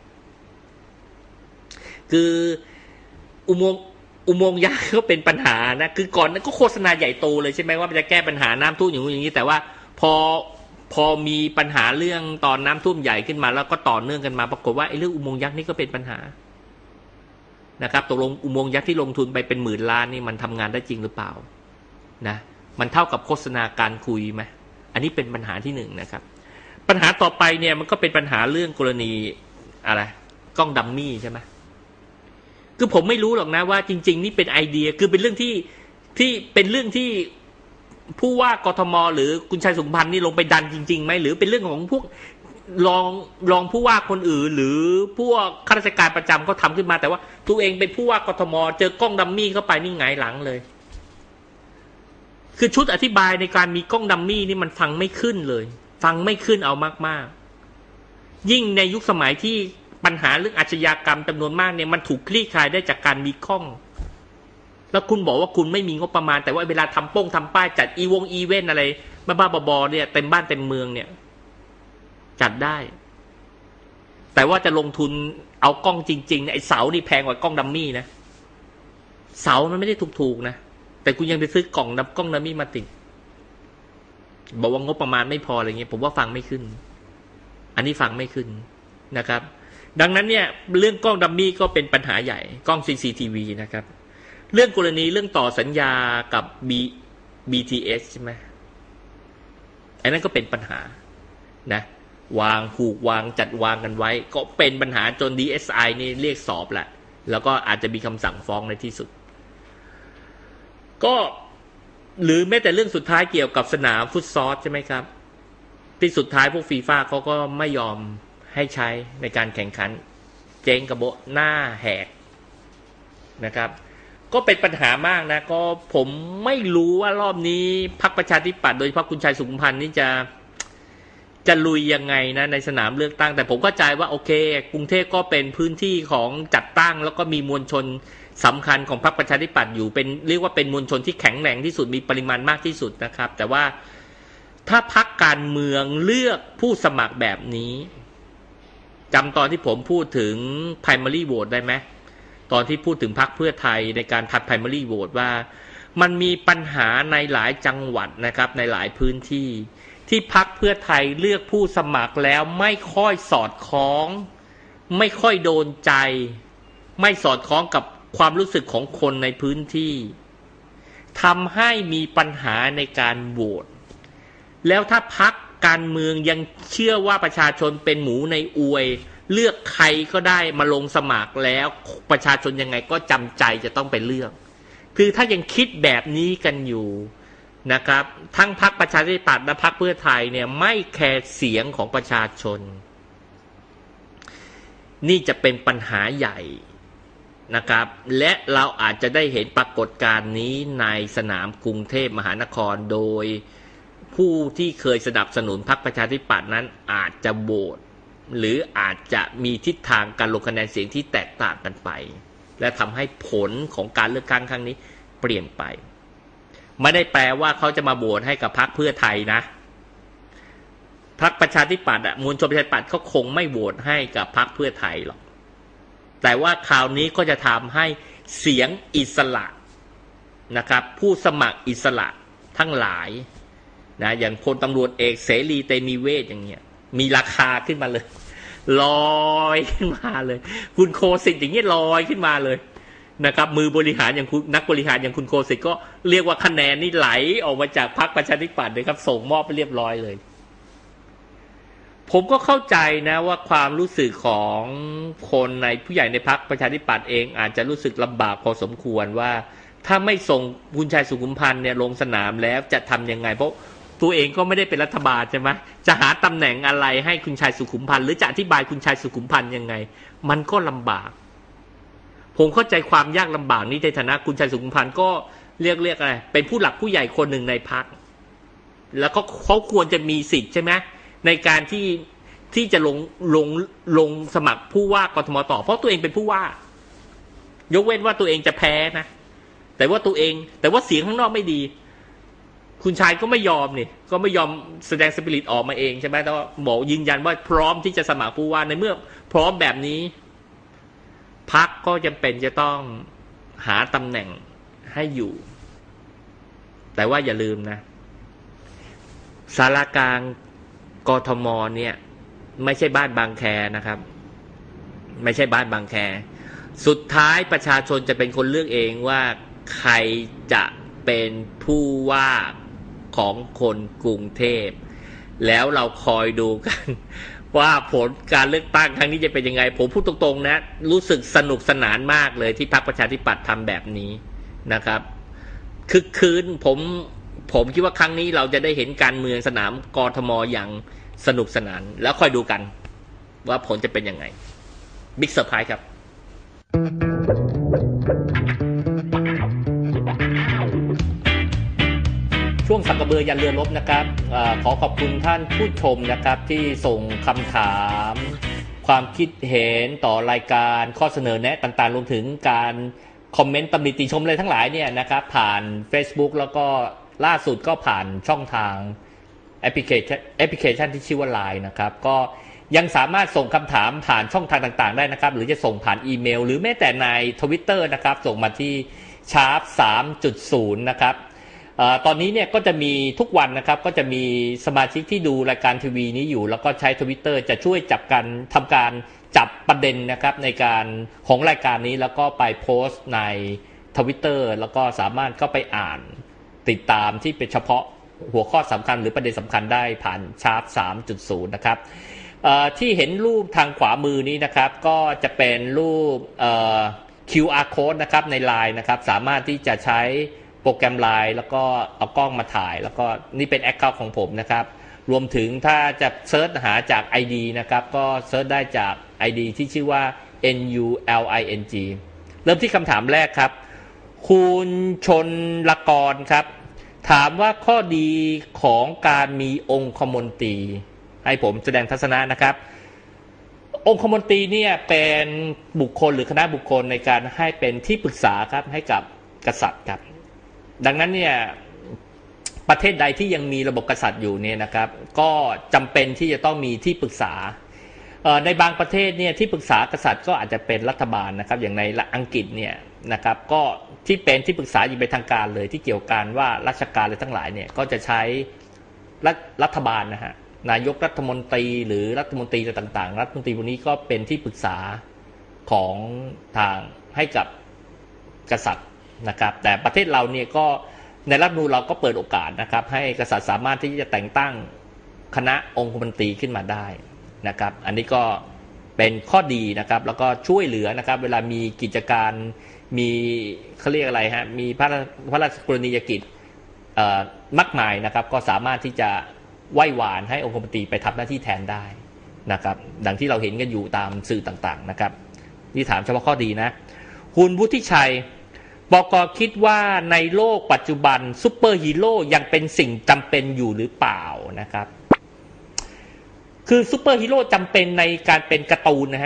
คืออุโมงค์อุโมงค์ยักษ์ก็เป็นปัญหานะคือก่อนนั้นก็โฆษณาใหญ่โตเลยใช่ไหมว่าจะแก้ปัญหาน้ำท่วมอย่างนู้นอย่างนี้แต่ว่าพอพอมีปัญหาเรื่องตอนน้ำท่วมใหญ่ขึ้นมาแล้วก็ต่อเนื่องกันมาปรากฏว่าไอ้เรื่องอุโมงค์ยักษ์นี่ก็เป็นปัญหานะครับตกลงอุโมงค์ยักษ์ที่ลงทุนไปเป็นหมื่นล้านนี่มันทำงานได้จริงหรือเปล่านะมันเท่ากับโฆษณาการคุยไหมอันนี้เป็นปัญหาที่หนึ่งนะครับปัญหาต่อไปเนี่ยมันก็เป็นปัญหาเรื่องกรณีอะไรกล้องดัมมี่ใช่ไหมคือผมไม่รู้หรอกนะว่าจริงๆนี่เป็นไอเดียคือเป็นเรื่องที่ที่เป็นเรื่องที่ผู้ว่ากทมหรือคุณชัยสุขุมพันธ์นี่ลงไปดันจริงๆไหมหรือเป็นเรื่องของพวกรองรองผู้ว่าคนอื่นหรือพวกข้าราชการประจำเขาทำขึ้นมาแต่ว่าตัวเองเป็นผู้ว่ากทมเจอกล้องดัมมี่เข้าไปนี่หงายหลังเลยคือชุดอธิบายในการมีกล้องดัมมี่นี่มันฟังไม่ขึ้นเลยฟังไม่ขึ้นเอามากๆยิ่งในยุคสมัยที่ปัญหาเรื่องอาชญากรรมจำนวนมากเนี่ยมันถูกคลี่คลายได้จากการมีกล้องแล้วคุณบอกว่าคุณไม่มีงบประมาณแต่ว่าเวลาทำโป้งทำป้ายจัดอีวงอีเวนต์อะไรบ้าๆบอๆเนี่ยเต็มบ้านเต็มเมืองเนี่ยจัดได้แต่ว่าจะลงทุนเอากล้องจริงๆไอ้เสานี่แพงกว่ากล้องดัมมี่นะเสามันไม่ได้ถูกๆนะแต่คุณยังไปซื้อกล่องนับกล้องดัมมี่มาติดบอกว่างบประมาณไม่พออะไรเงี้ยผมว่าฟังไม่ขึ้นอันนี้ฟังไม่ขึ้นนะครับดังนั้นเนี่ยเรื่องกล้องดัมมี่ก็เป็นปัญหาใหญ่กล้อง ซี ซี ที วี นะครับเรื่องกรณีเรื่องต่อสัญญากับ B บี ที เอส ใช่ไหมอันนั้นก็เป็นปัญหานะวางผูกวางจัดวางกันไว้ก็เป็นปัญหาจน ดี เอส ไอ นี่เรียกสอบแหละแล้วก็อาจจะมีคำสั่งฟ้องในที่สุดก็หรือแม้แต่เรื่องสุดท้ายเกี่ยวกับสนามฟุตซอลใช่ไหมครับที่สุดท้ายพวกฟีฟ่าเขาก็ไม่ยอมให้ใช้ในการแข่งขันเจ๊งกระโบะหน้าแหกนะครับก็เป็นปัญหามากนะก็ผมไม่รู้ว่ารอบนี้พรรคประชาธิปัตย์โดยเฉพาะคุณชัยสุขุมพันธ์นี่จะจะลุยยังไงนะในสนามเลือกตั้งแต่ผมเข้าใจว่าโอเคกรุงเทพก็เป็นพื้นที่ของจัดตั้งแล้วก็มีมวลชนสำคัญของพรรคประชาธิปัตย์อยู่เป็นเรียกว่าเป็นมวลชนที่แข็งแรงที่สุดมีปริมาณมากที่สุดนะครับแต่ว่าถ้าพรรคการเมืองเลือกผู้สมัครแบบนี้จำตอนที่ผมพูดถึง primary vote ได้ไหมตอนที่พูดถึงพรรคเพื่อไทยในการทัด primary vote ว่ามันมีปัญหาในหลายจังหวัดนะครับในหลายพื้นที่ที่พรรคเพื่อไทยเลือกผู้สมัครแล้วไม่ค่อยสอดคล้องไม่ค่อยโดนใจไม่สอดคล้องกับความรู้สึกของคนในพื้นที่ทำให้มีปัญหาในการโหวตแล้วถ้าพรรคการเมืองยังเชื่อว่าประชาชนเป็นหมูในอวยเลือกใครก็ได้มาลงสมัครแล้วประชาชนยังไงก็จำใจจะต้องไปเลือกคือถ้ายังคิดแบบนี้กันอยู่นะครับทั้งพรรคประชาธิปัตย์และพรรคเพื่อไทยเนี่ยไม่แคร์เสียงของประชาชนนี่จะเป็นปัญหาใหญ่นะครับและเราอาจจะได้เห็นปรากฏการณ์นี้ในสนามกรุงเทพมหานครโดยผู้ที่เคยสนับสนุนพรรคประชาธิปัตย์นั้นอาจจะโหวตหรืออาจจะมีทิศทางการลงคะแนนเสียงที่แตกต่างกันไปและทำให้ผลของการเลือกตั้งครั้งนี้เปลี่ยนไปไม่ได้แปลว่าเขาจะมาโหวตให้กับพรรคเพื่อไทยนะพรรคประชาธิปัตย์อะมวลชนประชาธิปัตย์ก็คงไม่โหวตให้กับพรรคเพื่อไทยหรอกแต่ว่าคราวนี้ก็จะทำให้เสียงอิสระนะครับผู้สมัครอิสระทั้งหลายนะอย่างพลตำรวจเอกเสรีเตมีเวชอย่างเงี้ยมีราคาขึ้นมาเลยลอยขึ้นมาเลยคุณโคสิทธิ์อย่างเงี้ยลอยขึ้นมาเลยนะครับมือบริหารอย่างคุณนักบริหารอย่างคุณโคสิทธิ์ก็เรียกว่าคะแนนนี่ไหลออกมาจากพรรคประชาธิปัตย์เลยครับส่งมอบไปเรียบร้อยเลยผมก็เข้าใจนะว่าความรู้สึกของคนในผู้ใหญ่ในพรรคประชาธิปัตย์เองอาจจะรู้สึกลำบากพอสมควรว่าถ้าไม่ส่งคุณชัยสุขุมพันธ์เนี่ยลงสนามแล้วจะทำยังไงเพราะตัวเองก็ไม่ได้เป็นรัฐบาลใช่ไหมจะหาตำแหน่งอะไรให้คุณชัยสุขุมพันธ์หรือจะอธิบายคุณชัยสุขุมพันธ์ยังไงมันก็ลำบากผมเข้าใจความยากลำบากนี้ในฐานะคุณชัยสุขุมพันธ์ก็เรียกเรียกอะไรเป็นผู้หลักผู้ใหญ่คนหนึ่งในพรรคแล้วก็เขาควรจะมีสิทธิ์ใช่ไหมในการที่ที่จะลงลงลงสมัครผู้ว่ากทมต่อเพราะตัวเองเป็นผู้ว่ายกเว้นว่าตัวเองจะแพ้นะแต่ว่าตัวเองแต่ว่าเสียงข้างนอกไม่ดีคุณชายก็ไม่ยอมนี่ก็ไม่ยอมแสดงสปิริตออกมาเองใช่ไหมแต่ว่าบอกยืนยันว่าพร้อมที่จะสมัครผู้ว่าในเมื่อพร้อมแบบนี้พรรคก็จำเป็นจะต้องหาตำแหน่งให้อยู่แต่ว่าอย่าลืมนะศาลากลางกทมเนี่ยไม่ใช่บ้านบางแคนะครับไม่ใช่บ้านบางแคสุดท้ายประชาชนจะเป็นคนเลือกเองว่าใครจะเป็นผู้ว่าของคนกรุงเทพแล้วเราคอยดูกันว่าผลการเลือกตั้งครั้งนี้จะเป็นยังไงผมพูดตรงๆนะรู้สึกสนุกสนานมากเลยที่พรรคประชาธิปัตย์ทำแบบนี้นะครับคึกคืนผมผมคิดว่าครั้งนี้เราจะได้เห็นการเมืองสนามกทมอย่างสนุกสนานแล้วคอยดูกันว่าผลจะเป็นยังไงบิ๊กเซอร์ไพรส์ครับช่วงสักกระเบือยันเรือรบนะครับอขอขอบคุณท่านผู้ชมนะครับที่ส่งคำถามความคิดเห็นต่อรายการข้อเสนอแนะต่างๆรวมถึงการคอมเมนต์ตำหนิติชมอะไรทั้งหลายเนี่ยนะครับผ่าน Facebook แล้วก็ล่าสุดก็ผ่านช่องทางแอปพลิเคชันแอปพลิเคชันที่ชื่อว่า ไลน์ นะครับก็ยังสามารถส่งคำถามผ่านช่องทางต่างๆได้นะครับหรือจะส่งผ่านอีเมลหรือแม้แต่ใน Twitter นะครับส่งมาที่ ชาร์ป สามจุดศูนย์ นะครับเอ่อตอนนี้เนี่ยก็จะมีทุกวันนะครับก็จะมีสมาชิกที่ดูรายการทีวีนี้อยู่แล้วก็ใช้ Twitter จะช่วยจับกันทำการจับประเด็นนะครับในการของรายการนี้แล้วก็ไปโพสต์ใน Twitter แล้วก็สามารถเข้าไปอ่านติดตามที่เป็นเฉพาะหัวข้อสำคัญหรือประเด็นสำคัญได้ผ่านชาร์ป สามจุดศูนย์ นะครับที่เห็นรูปทางขวามือนี้นะครับก็จะเป็นรูป คิว อาร์ Code นะครับใน ไลน์ นะครับสามารถที่จะใช้โปรแกรม ไลน์ แล้วก็เอากล้องมาถ่ายแล้วก็นี่เป็น Account ของผมนะครับรวมถึงถ้าจะเซิร์ชหาจาก ไอ ดี นะครับก็เซิร์ชได้จาก ไอ ดี ที่ชื่อว่า เอ็น ยู แอล ไอ เอ็น จี เริ่มที่คำถามแรกครับคุณชนลกรครับถามว่าข้อดีของการมีองคมนตรีให้ผมแสดงทัศนะนะครับองคมนตรีเนี่ยเป็นบุคคลหรือคณะบุคคลในการให้เป็นที่ปรึกษาครับให้กับกษัตริย์ครับดังนั้นเนี่ยประเทศใดที่ยังมีระบบกษัตริย์อยู่เนี่ยนะครับก็จำเป็นที่จะต้องมีที่ปรึกษาในบางประเทศเนี่ยที่ปรึกษากษัตริย์ก็อาจจะเป็นรัฐบาลนะครับอย่างในอังกฤษเนี่ยนะครับก็ที่เป็นที่ปรึกษาอย่างเป็นทางการเลยที่เกี่ยวกันว่าราชการอะไรทั้งหลายเนี่ยก็จะใช้รัฐบาลนะฮะนายกรัฐมนตรีหรือรัฐมนตรีต่างๆรัฐมนตรีพวกนี้ก็เป็นที่ปรึกษาของทางให้กับกษัตริย์นะครับแต่ประเทศเราเนี่ยก็ในรัฐธรรมนูญเราก็เปิดโอกาสนะครับให้กษัตริย์สามารถที่จะแต่งตั้งคณะองคมนตรีขึ้นมาได้นะครับอันนี้ก็เป็นข้อดีนะครับแล้วก็ช่วยเหลือนะครับเวลามีกิจการมีเขาเรียกอะไรฮะมีพระพระราชกรณียกิจมากมายนะครับก็สามารถที่จะไหว้หวานให้องคมนตรีไปทำหน้าที่แทนได้นะครับดังที่เราเห็นกันอยู่ตามสื่อต่างๆนะครับนี่ถามเฉพาะข้อดีนะคุณวุฒิชัยบก.คิดว่าในโลกปัจจุบันซุปเปอร์ฮีโร่ยังเป็นสิ่งจำเป็นอยู่หรือเปล่านะครับคือซุปเปอร์ฮีโร่จำเป็นในการเป็นการ์ตูนนะฮะ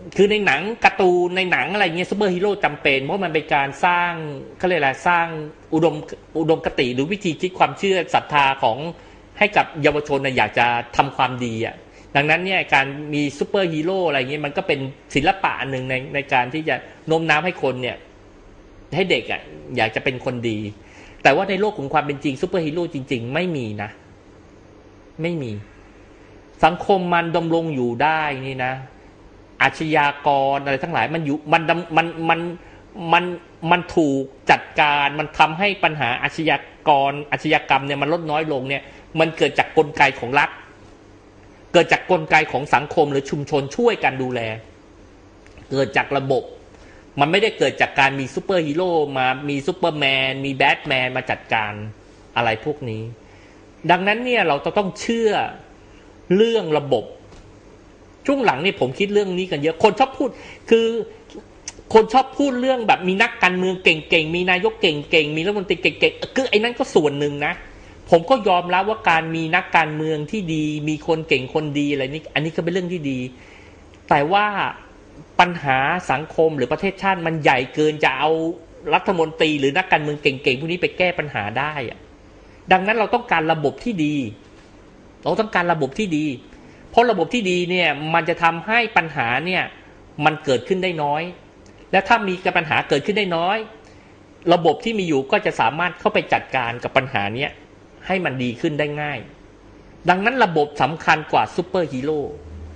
คือในหนังการ์ตูนในหนังอะไรเงี้ยซูเปอร์ฮีโร่จำเป็นเพราะมันเป็นการสร้างเขาเรียกอะไรสร้างอุดมอุดมคติหรือวิธีคิดความเชื่อศรัทธาของให้กับเยาวชนอยากจะทำความดีอ่ะดังนั้นเนี่ยการมีซูเปอร์ฮีโร่อะไรเงี้ยมันก็เป็นศิลปะหนึ่งในในการที่จะโน้มน้าวให้คนเนี่ยให้เด็กอ่ะอยากจะเป็นคนดีแต่ว่าในโลกของความเป็นจริงซูเปอร์ฮีโร่จริงๆไม่มีนะไม่มีสังคมมันดำรงอยู่ได้นี่นะอาชญากรอะไรทั้งหลายมันอยู่มันมันมันมันมันถูกจัดการมันทำให้ปัญหาอาชญากรอาชญากรรมเนี่ยมันลดน้อยลงเนี่ยมันเกิดจากกลไกของรัฐเกิดจากกลไกของสังคมหรือชุมชนช่วยกันดูแลเกิดจากระบบมันไม่ได้เกิดจากการมีซูเปอร์ฮีโร่มามีซูเปอร์แมนมีแบทแมนมาจัดการอะไรพวกนี้ดังนั้นเนี่ยเราต้องเชื่อเรื่องระบบช่วงหลังนี่ผมคิดเรื่องนี้กันเยอะคนชอบพูดคือคนชอบพูดเรื่องแบบมีนักการเมืองเก่งๆมีนายกเก่งๆมีรัฐมนตรีเก่งๆคือไอ้นั่นก็ส่วนหนึ่งนะผมก็ยอมรับว่าการมีนักการเมืองที่ดีมีคนเก่งคนดีอะไรนี่อันนี้ก็เป็นเรื่องที่ดีแต่ว่าปัญหาสังคมหรือประเทศชาติมันใหญ่เกินจะเอารัฐมนตรีหรือนักการเมืองเก่งๆพวกนี้ไปแก้ปัญหาได้อะดังนั้นเราต้องการระบบที่ดีเราต้องการระบบที่ดีเพราะระบบที่ดีเนี่ยมันจะทำให้ปัญหาเนี่ยมันเกิดขึ้นได้น้อยและถ้ามีปัญหาเกิดขึ้นได้น้อยระบบที่มีอยู่ก็จะสามารถเข้าไปจัดการกับปัญหาเนี้ยให้มันดีขึ้นได้ง่ายดังนั้นระบบสำคัญกว่าซูเปอร์ฮีโร่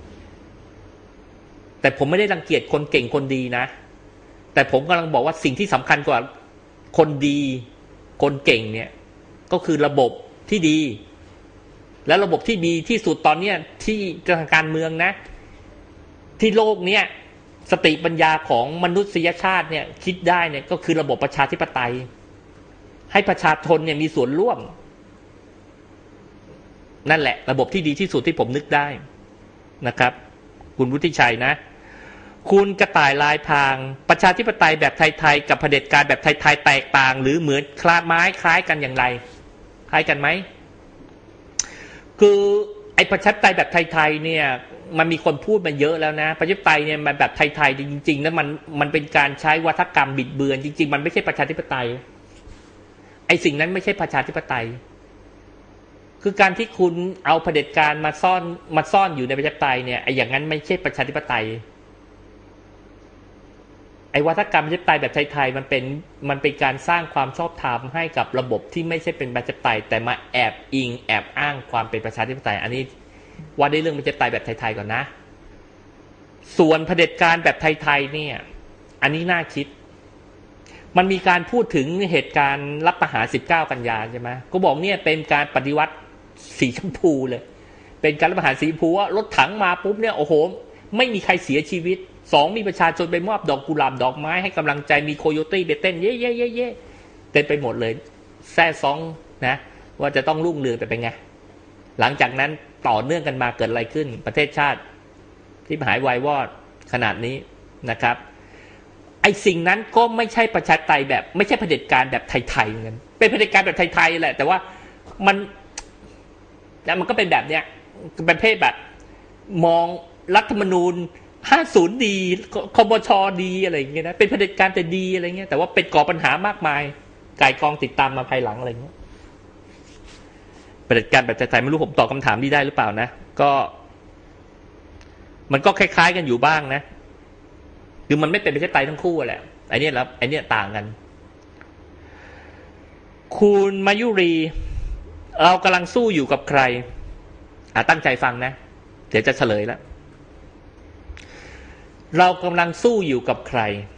แต่ผมไม่ได้รังเกียจคนเก่งคนดีนะแต่ผมกำลังบอกว่าสิ่งที่สำคัญกว่าคนดีคนเก่งเนี่ยก็คือระบบที่ดีและระบบที่ดีที่สุดตอนนี้ที่ทางการเมืองนะที่โลกเนี้ยสติปัญญาของมนุษยชาติเนี่ยคิดได้เนี่ยก็คือระบบประชาธิปไตยให้ประชาชนเนี่ยมีส่วนร่วมนั่นแหละระบบที่ดีที่สุดที่ผมนึกได้นะครับคุณวุฒิชัยนะคุณกระต่ายลายพรางประชาธิปไตยแบบไทยๆกับเผด็จการแบบไทยๆแตกต่างหรือเหมือนคล้ายไม้คล้ายกันอย่างไรคล้ายกันไหมคือไอ้ประชาธิปไตยแบบไทยๆเนี่ยมันมีคนพูดมาเยอะแล้วนะประชาธิปไตยเนี่ยมันแบบไทยๆจริงๆแล้วมันมันเป็นการใช้วัฒกรรมบิดเบือนจริงๆมันไม่ใช่ประชาธิปไตยไอ้สิ่งนั้นไม่ใช่ประชาธิปไตยคือการที่คุณเอาเผด็จการมาซ่อนมาซ่อนอยู่ในประชาธิปไตยเนี่ยไอ้อย่างนั้นไม่ใช่ประชาธิปไตยไอ้วัฒกรรมประชาธิปไตยแบบไทยๆมันเป็นมันเป็นการสร้างความชอบธรรมให้กับระบบที่ไม่ใช่เป็นประชาธิปไตยแต่มาแอบอิงแอบอ้างความเป็นประชาธิปไตยอันนี้ว่าได้เรื่องประชาธิปไตยแบบไทยๆก่อนนะส่วนเผด็จการแบบไทยๆเนี่ยอันนี้น่าคิดมันมีการพูดถึงเหตุการณ์รัฐประหารสิบเก้ากันยายนใช่ไหมก็บอกเนี่ยเป็นการปฏิวัติสีชมพูเลยเป็นการรัฐประหารสีชมพูว่ารถถังมาปุ๊บเนี่ยโอ้โหไม่มีใครเสียชีวิตสองมีประชาชนไปมอบดอกกุหลาบดอกไม้ให้กำลังใจมีโคโยตี้ไปเต้นเย่เย่เย่เย่เต้นไปหมดเลยแซ่ซองนะว่าจะต้องรุ่งเรืองแต่เป็นไงหลังจากนั้นต่อเนื่องกันมาเกิดอะไรขึ้นประเทศชาติที่หายวายวอดขนาดนี้นะครับไอ้สิ่งนั้นก็ไม่ใช่ประชาธิปไตยแบบไม่ใช่เผด็จการแบบไทยๆเหมือนกันเป็นเผด็จการแบบไทยๆแหละแต่ว่ามันแล้วมันก็เป็นแบบเนี้ยเป็นเพศแบบมองรัฐธรรมนูญห้าสิบดีคบชดีอะไรอย่างเงี้ยนะเป็นเผด็จการแต่ดีอะไรเงี้ยแต่ว่าเป็นก่อปัญหามากมายไก่กองติดตามมาภายหลังอะไรเงี้ยเผด็จการแบบไทยๆไม่รู้ผมตอบคำถามนี้ได้หรือเปล่านะก็มันก็คล้ายๆกันอยู่บ้างนะคือมันไม่เป็นประชาธิปไตยทั้งคู่แหละไอ้นี่แล้วไอ้นี่ต่างกันคุณมายุรีเรากำลังสู้อยู่กับใครอ่ะตั้งใจฟังนะเดี๋ยวจะเฉลยแล้วเรากำลังสู้อยู่กับใคร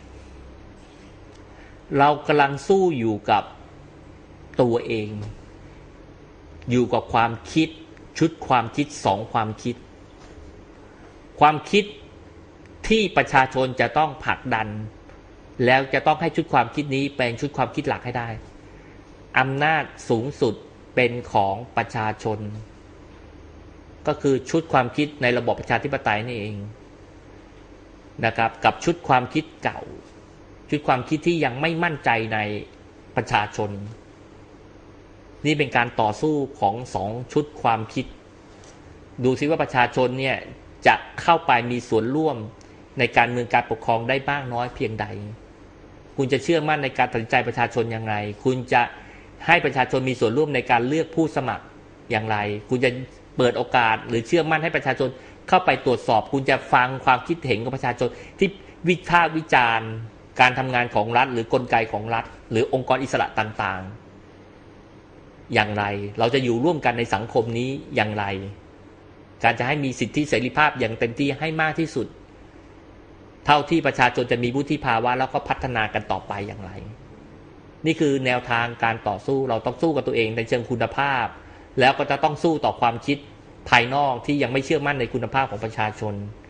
เรากำลังสู้อยู่กับตัวเองอยู่กับความคิดชุดความคิดสองความคิดความคิดที่ประชาชนจะต้องผลักดันแล้วจะต้องให้ชุดความคิดนี้เป็นชุดความคิดหลักให้ได้อำนาจสูงสุดเป็นของประชาชนก็คือชุดความคิดในระบบประชาธิปไตยนี่เองนะครับกับชุดความคิดเก่าชุดความคิดที่ยังไม่มั่นใจในประชาชนนี่เป็นการต่อสู้ของสองชุดความคิดดูซิว่าประชาชนเนี่ยจะเข้าไปมีส่วนร่วมในการเมืองการปกครองได้บ้างน้อยเพียงใดคุณจะเชื่อมั่นในการตัดสินใจประชาชนอย่างไรคุณจะให้ประชาชนมีส่วนร่วมในการเลือกผู้สมัครอย่างไรคุณจะเปิดโอกาสหรือเชื่อมั่นให้ประชาชนเข้าไปตรวจสอบคุณจะฟังความคิดเห็นของประชาชนที่วิพากษ์วิจารณ์การทำงานของรัฐหรือกลไกของรัฐหรือองค์กรอิสระต่างๆอย่างไรเราจะอยู่ร่วมกันในสังคมนี้อย่างไรการจะให้มีสิทธิเสรีภาพอย่างเต็มที่ให้มากที่สุดเท่าที่ประชาชนจะมีวุฒิภาวะแล้วก็พัฒนากันต่อไปอย่างไรนี่คือแนวทางการต่อสู้เราต้องสู้กับตัวเองในเชิงคุณภาพแล้วก็จะต้องสู้ต่อความคิดภายนอกที่ยังไม่เชื่อมั่นในคุณภาพของประชาชน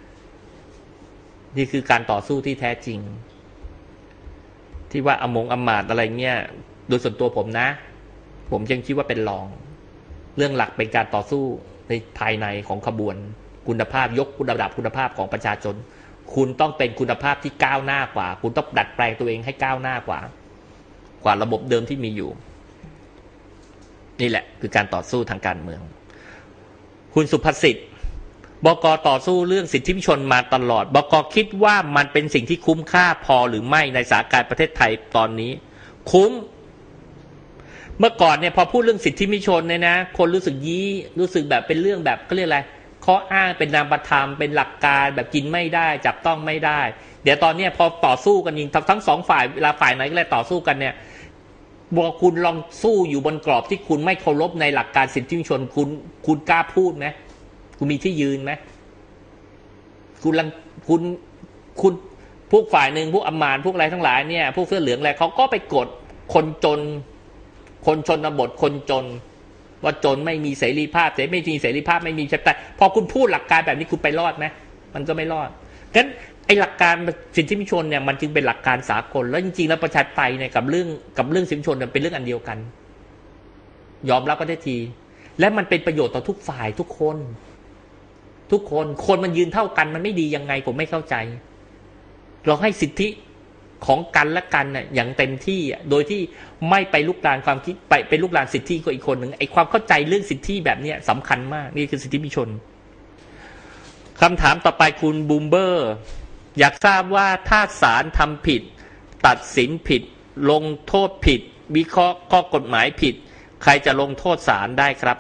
นี่คือการต่อสู้ที่แท้จริงที่ว่าอมงอำมาตย์อะไรเงี้ยโดยส่วนตัวผมนะผมยังคิดว่าเป็นรองเรื่องหลักเป็นการต่อสู้ในภายในของขบวนคุณภาพยกระดับคุณภาพของประชาชนคุณต้องเป็นคุณภาพที่ก้าวหน้ากว่าคุณต้องดัดแปลงตัวเองให้ก้าวหน้ากว่ากว่าระบบเดิมที่มีอยู่นี่แหละคือการต่อสู้ทางการเมืองคุณสุภสิทธิ์บก.ต่อสู้เรื่องสิทธิมนุษยชนมาตลอดบก.คิดว่ามันเป็นสิ่งที่คุ้มค่าพอหรือไม่ในสถานการณ์ประเทศไทยตอนนี้คุ้มเมื่อก่อนเนี่ยพอพูดเรื่องสิทธิมนุษยชนเนี่ยนะคนรู้สึกยี้รู้สึกแบบเป็นเรื่องแบบเขาเรียกอะไรข้ออ้างเป็นนามธรรมเป็นหลักการแบบกินไม่ได้จับต้องไม่ได้เดี๋ยวตอนนี้พอต่อสู้กันจริงทั้งสองฝ่ายเวลาฝ่ายไหนก็เลยต่อสู้กันเนี่ยบอกคุณลองสู้อยู่บนกรอบที่คุณไม่เคารพในหลักการสิทธิมนุษยชนคุณคุณกล้าพูดไหมคุณมีที่ยืนไหมคุณลังคุณคุณพวกฝ่ายหนึ่งพวกอำมาตย์พวกอะไรทั้งหลายเนี่ยพวกเสื้อเหลืองอะไรเขาก็ไปกดคนจนคนชนบทคนจนว่าจนไม่มีเสรีภาพเสรีไม่มีเสรีภาพไม่มีแต่พอคุณพูดหลักการแบบนี้คุณไปรอดไหมมันก็ไม่รอดงั้นไอ้หลักการสิทธิมนุษยชนเนี่ยมันจึงเป็นหลักการสากลแล้วจริงๆแล้วประชาธิปไตยเนี่ยกับเรื่องกับเรื่องสิทธิมนุษยชนเป็นเรื่องอันเดียวกันยอมรับก็ได้ทีและมันเป็นประโยชน์ต่อทุกฝ่ายทุกคนทุกคนคนมันยืนเท่ากันมันไม่ดียังไงผมไม่เข้าใจเราให้สิทธิของกันและกันน่ะอย่างเต็มที่โดยที่ไม่ไปลุกลานความคิดไปไปลุกลานสิทธิของอีกคนหนึ่งไอ้ความเข้าใจเรื่องสิทธิแบบนี้สำคัญมากนี่คือสิทธิมนุษยชนคำถามต่อไปคุณบูมเบอร์อยากทราบว่าถ้าศาลทำผิดตัดสินผิดลงโทษผิดวิเคราะห์ข้อกฎหมายผิดใครจะลงโทษศาลได้ครับ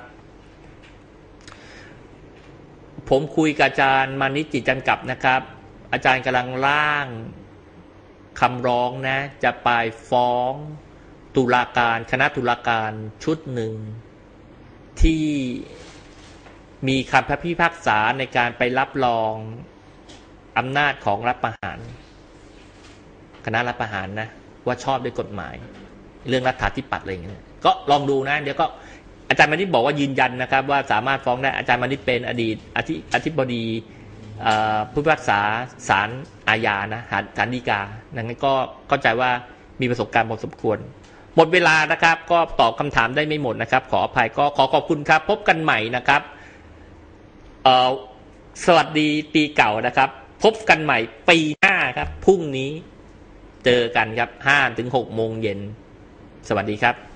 ผมคุยกับอาจารย์มานิจจิตจันกับนะครับอาจารย์กำลังร่างคำร้องนะจะไปฟ้องตุลาการคณะตุลาการชุดหนึ่งที่มีคำพิพากษาในการไปรับรองอำนาจของรัฐประหารคณะรัฐประหารนะว่าชอบด้วยกฎหมายเรื่องรัฐาธิปัตย์อะไรอย่างเงี้ยก็ลองดูนะเดี๋ยวก็อาจารย์มานิตบอกว่ายืนยันนะครับว่าสามารถฟ้องได้อาจารย์มานิตเป็นอดีตอธิอธิบดีผู้พิพากษาศาลอาญานะศาลฎีกาดังนั้นก็เข้าใจว่ามีประสบการณ์พอสมควรหมดเวลานะครับก็ตอบคำถามได้ไม่หมดนะครับขออภัยก็ขอขอบคุณครับพบกันใหม่นะครับสวัสดีปีเก่านะครับพบกันใหม่ปีหน้าครับพรุ่งนี้เจอกันครับห้าถึงหกโมงเย็นสวัสดีครับ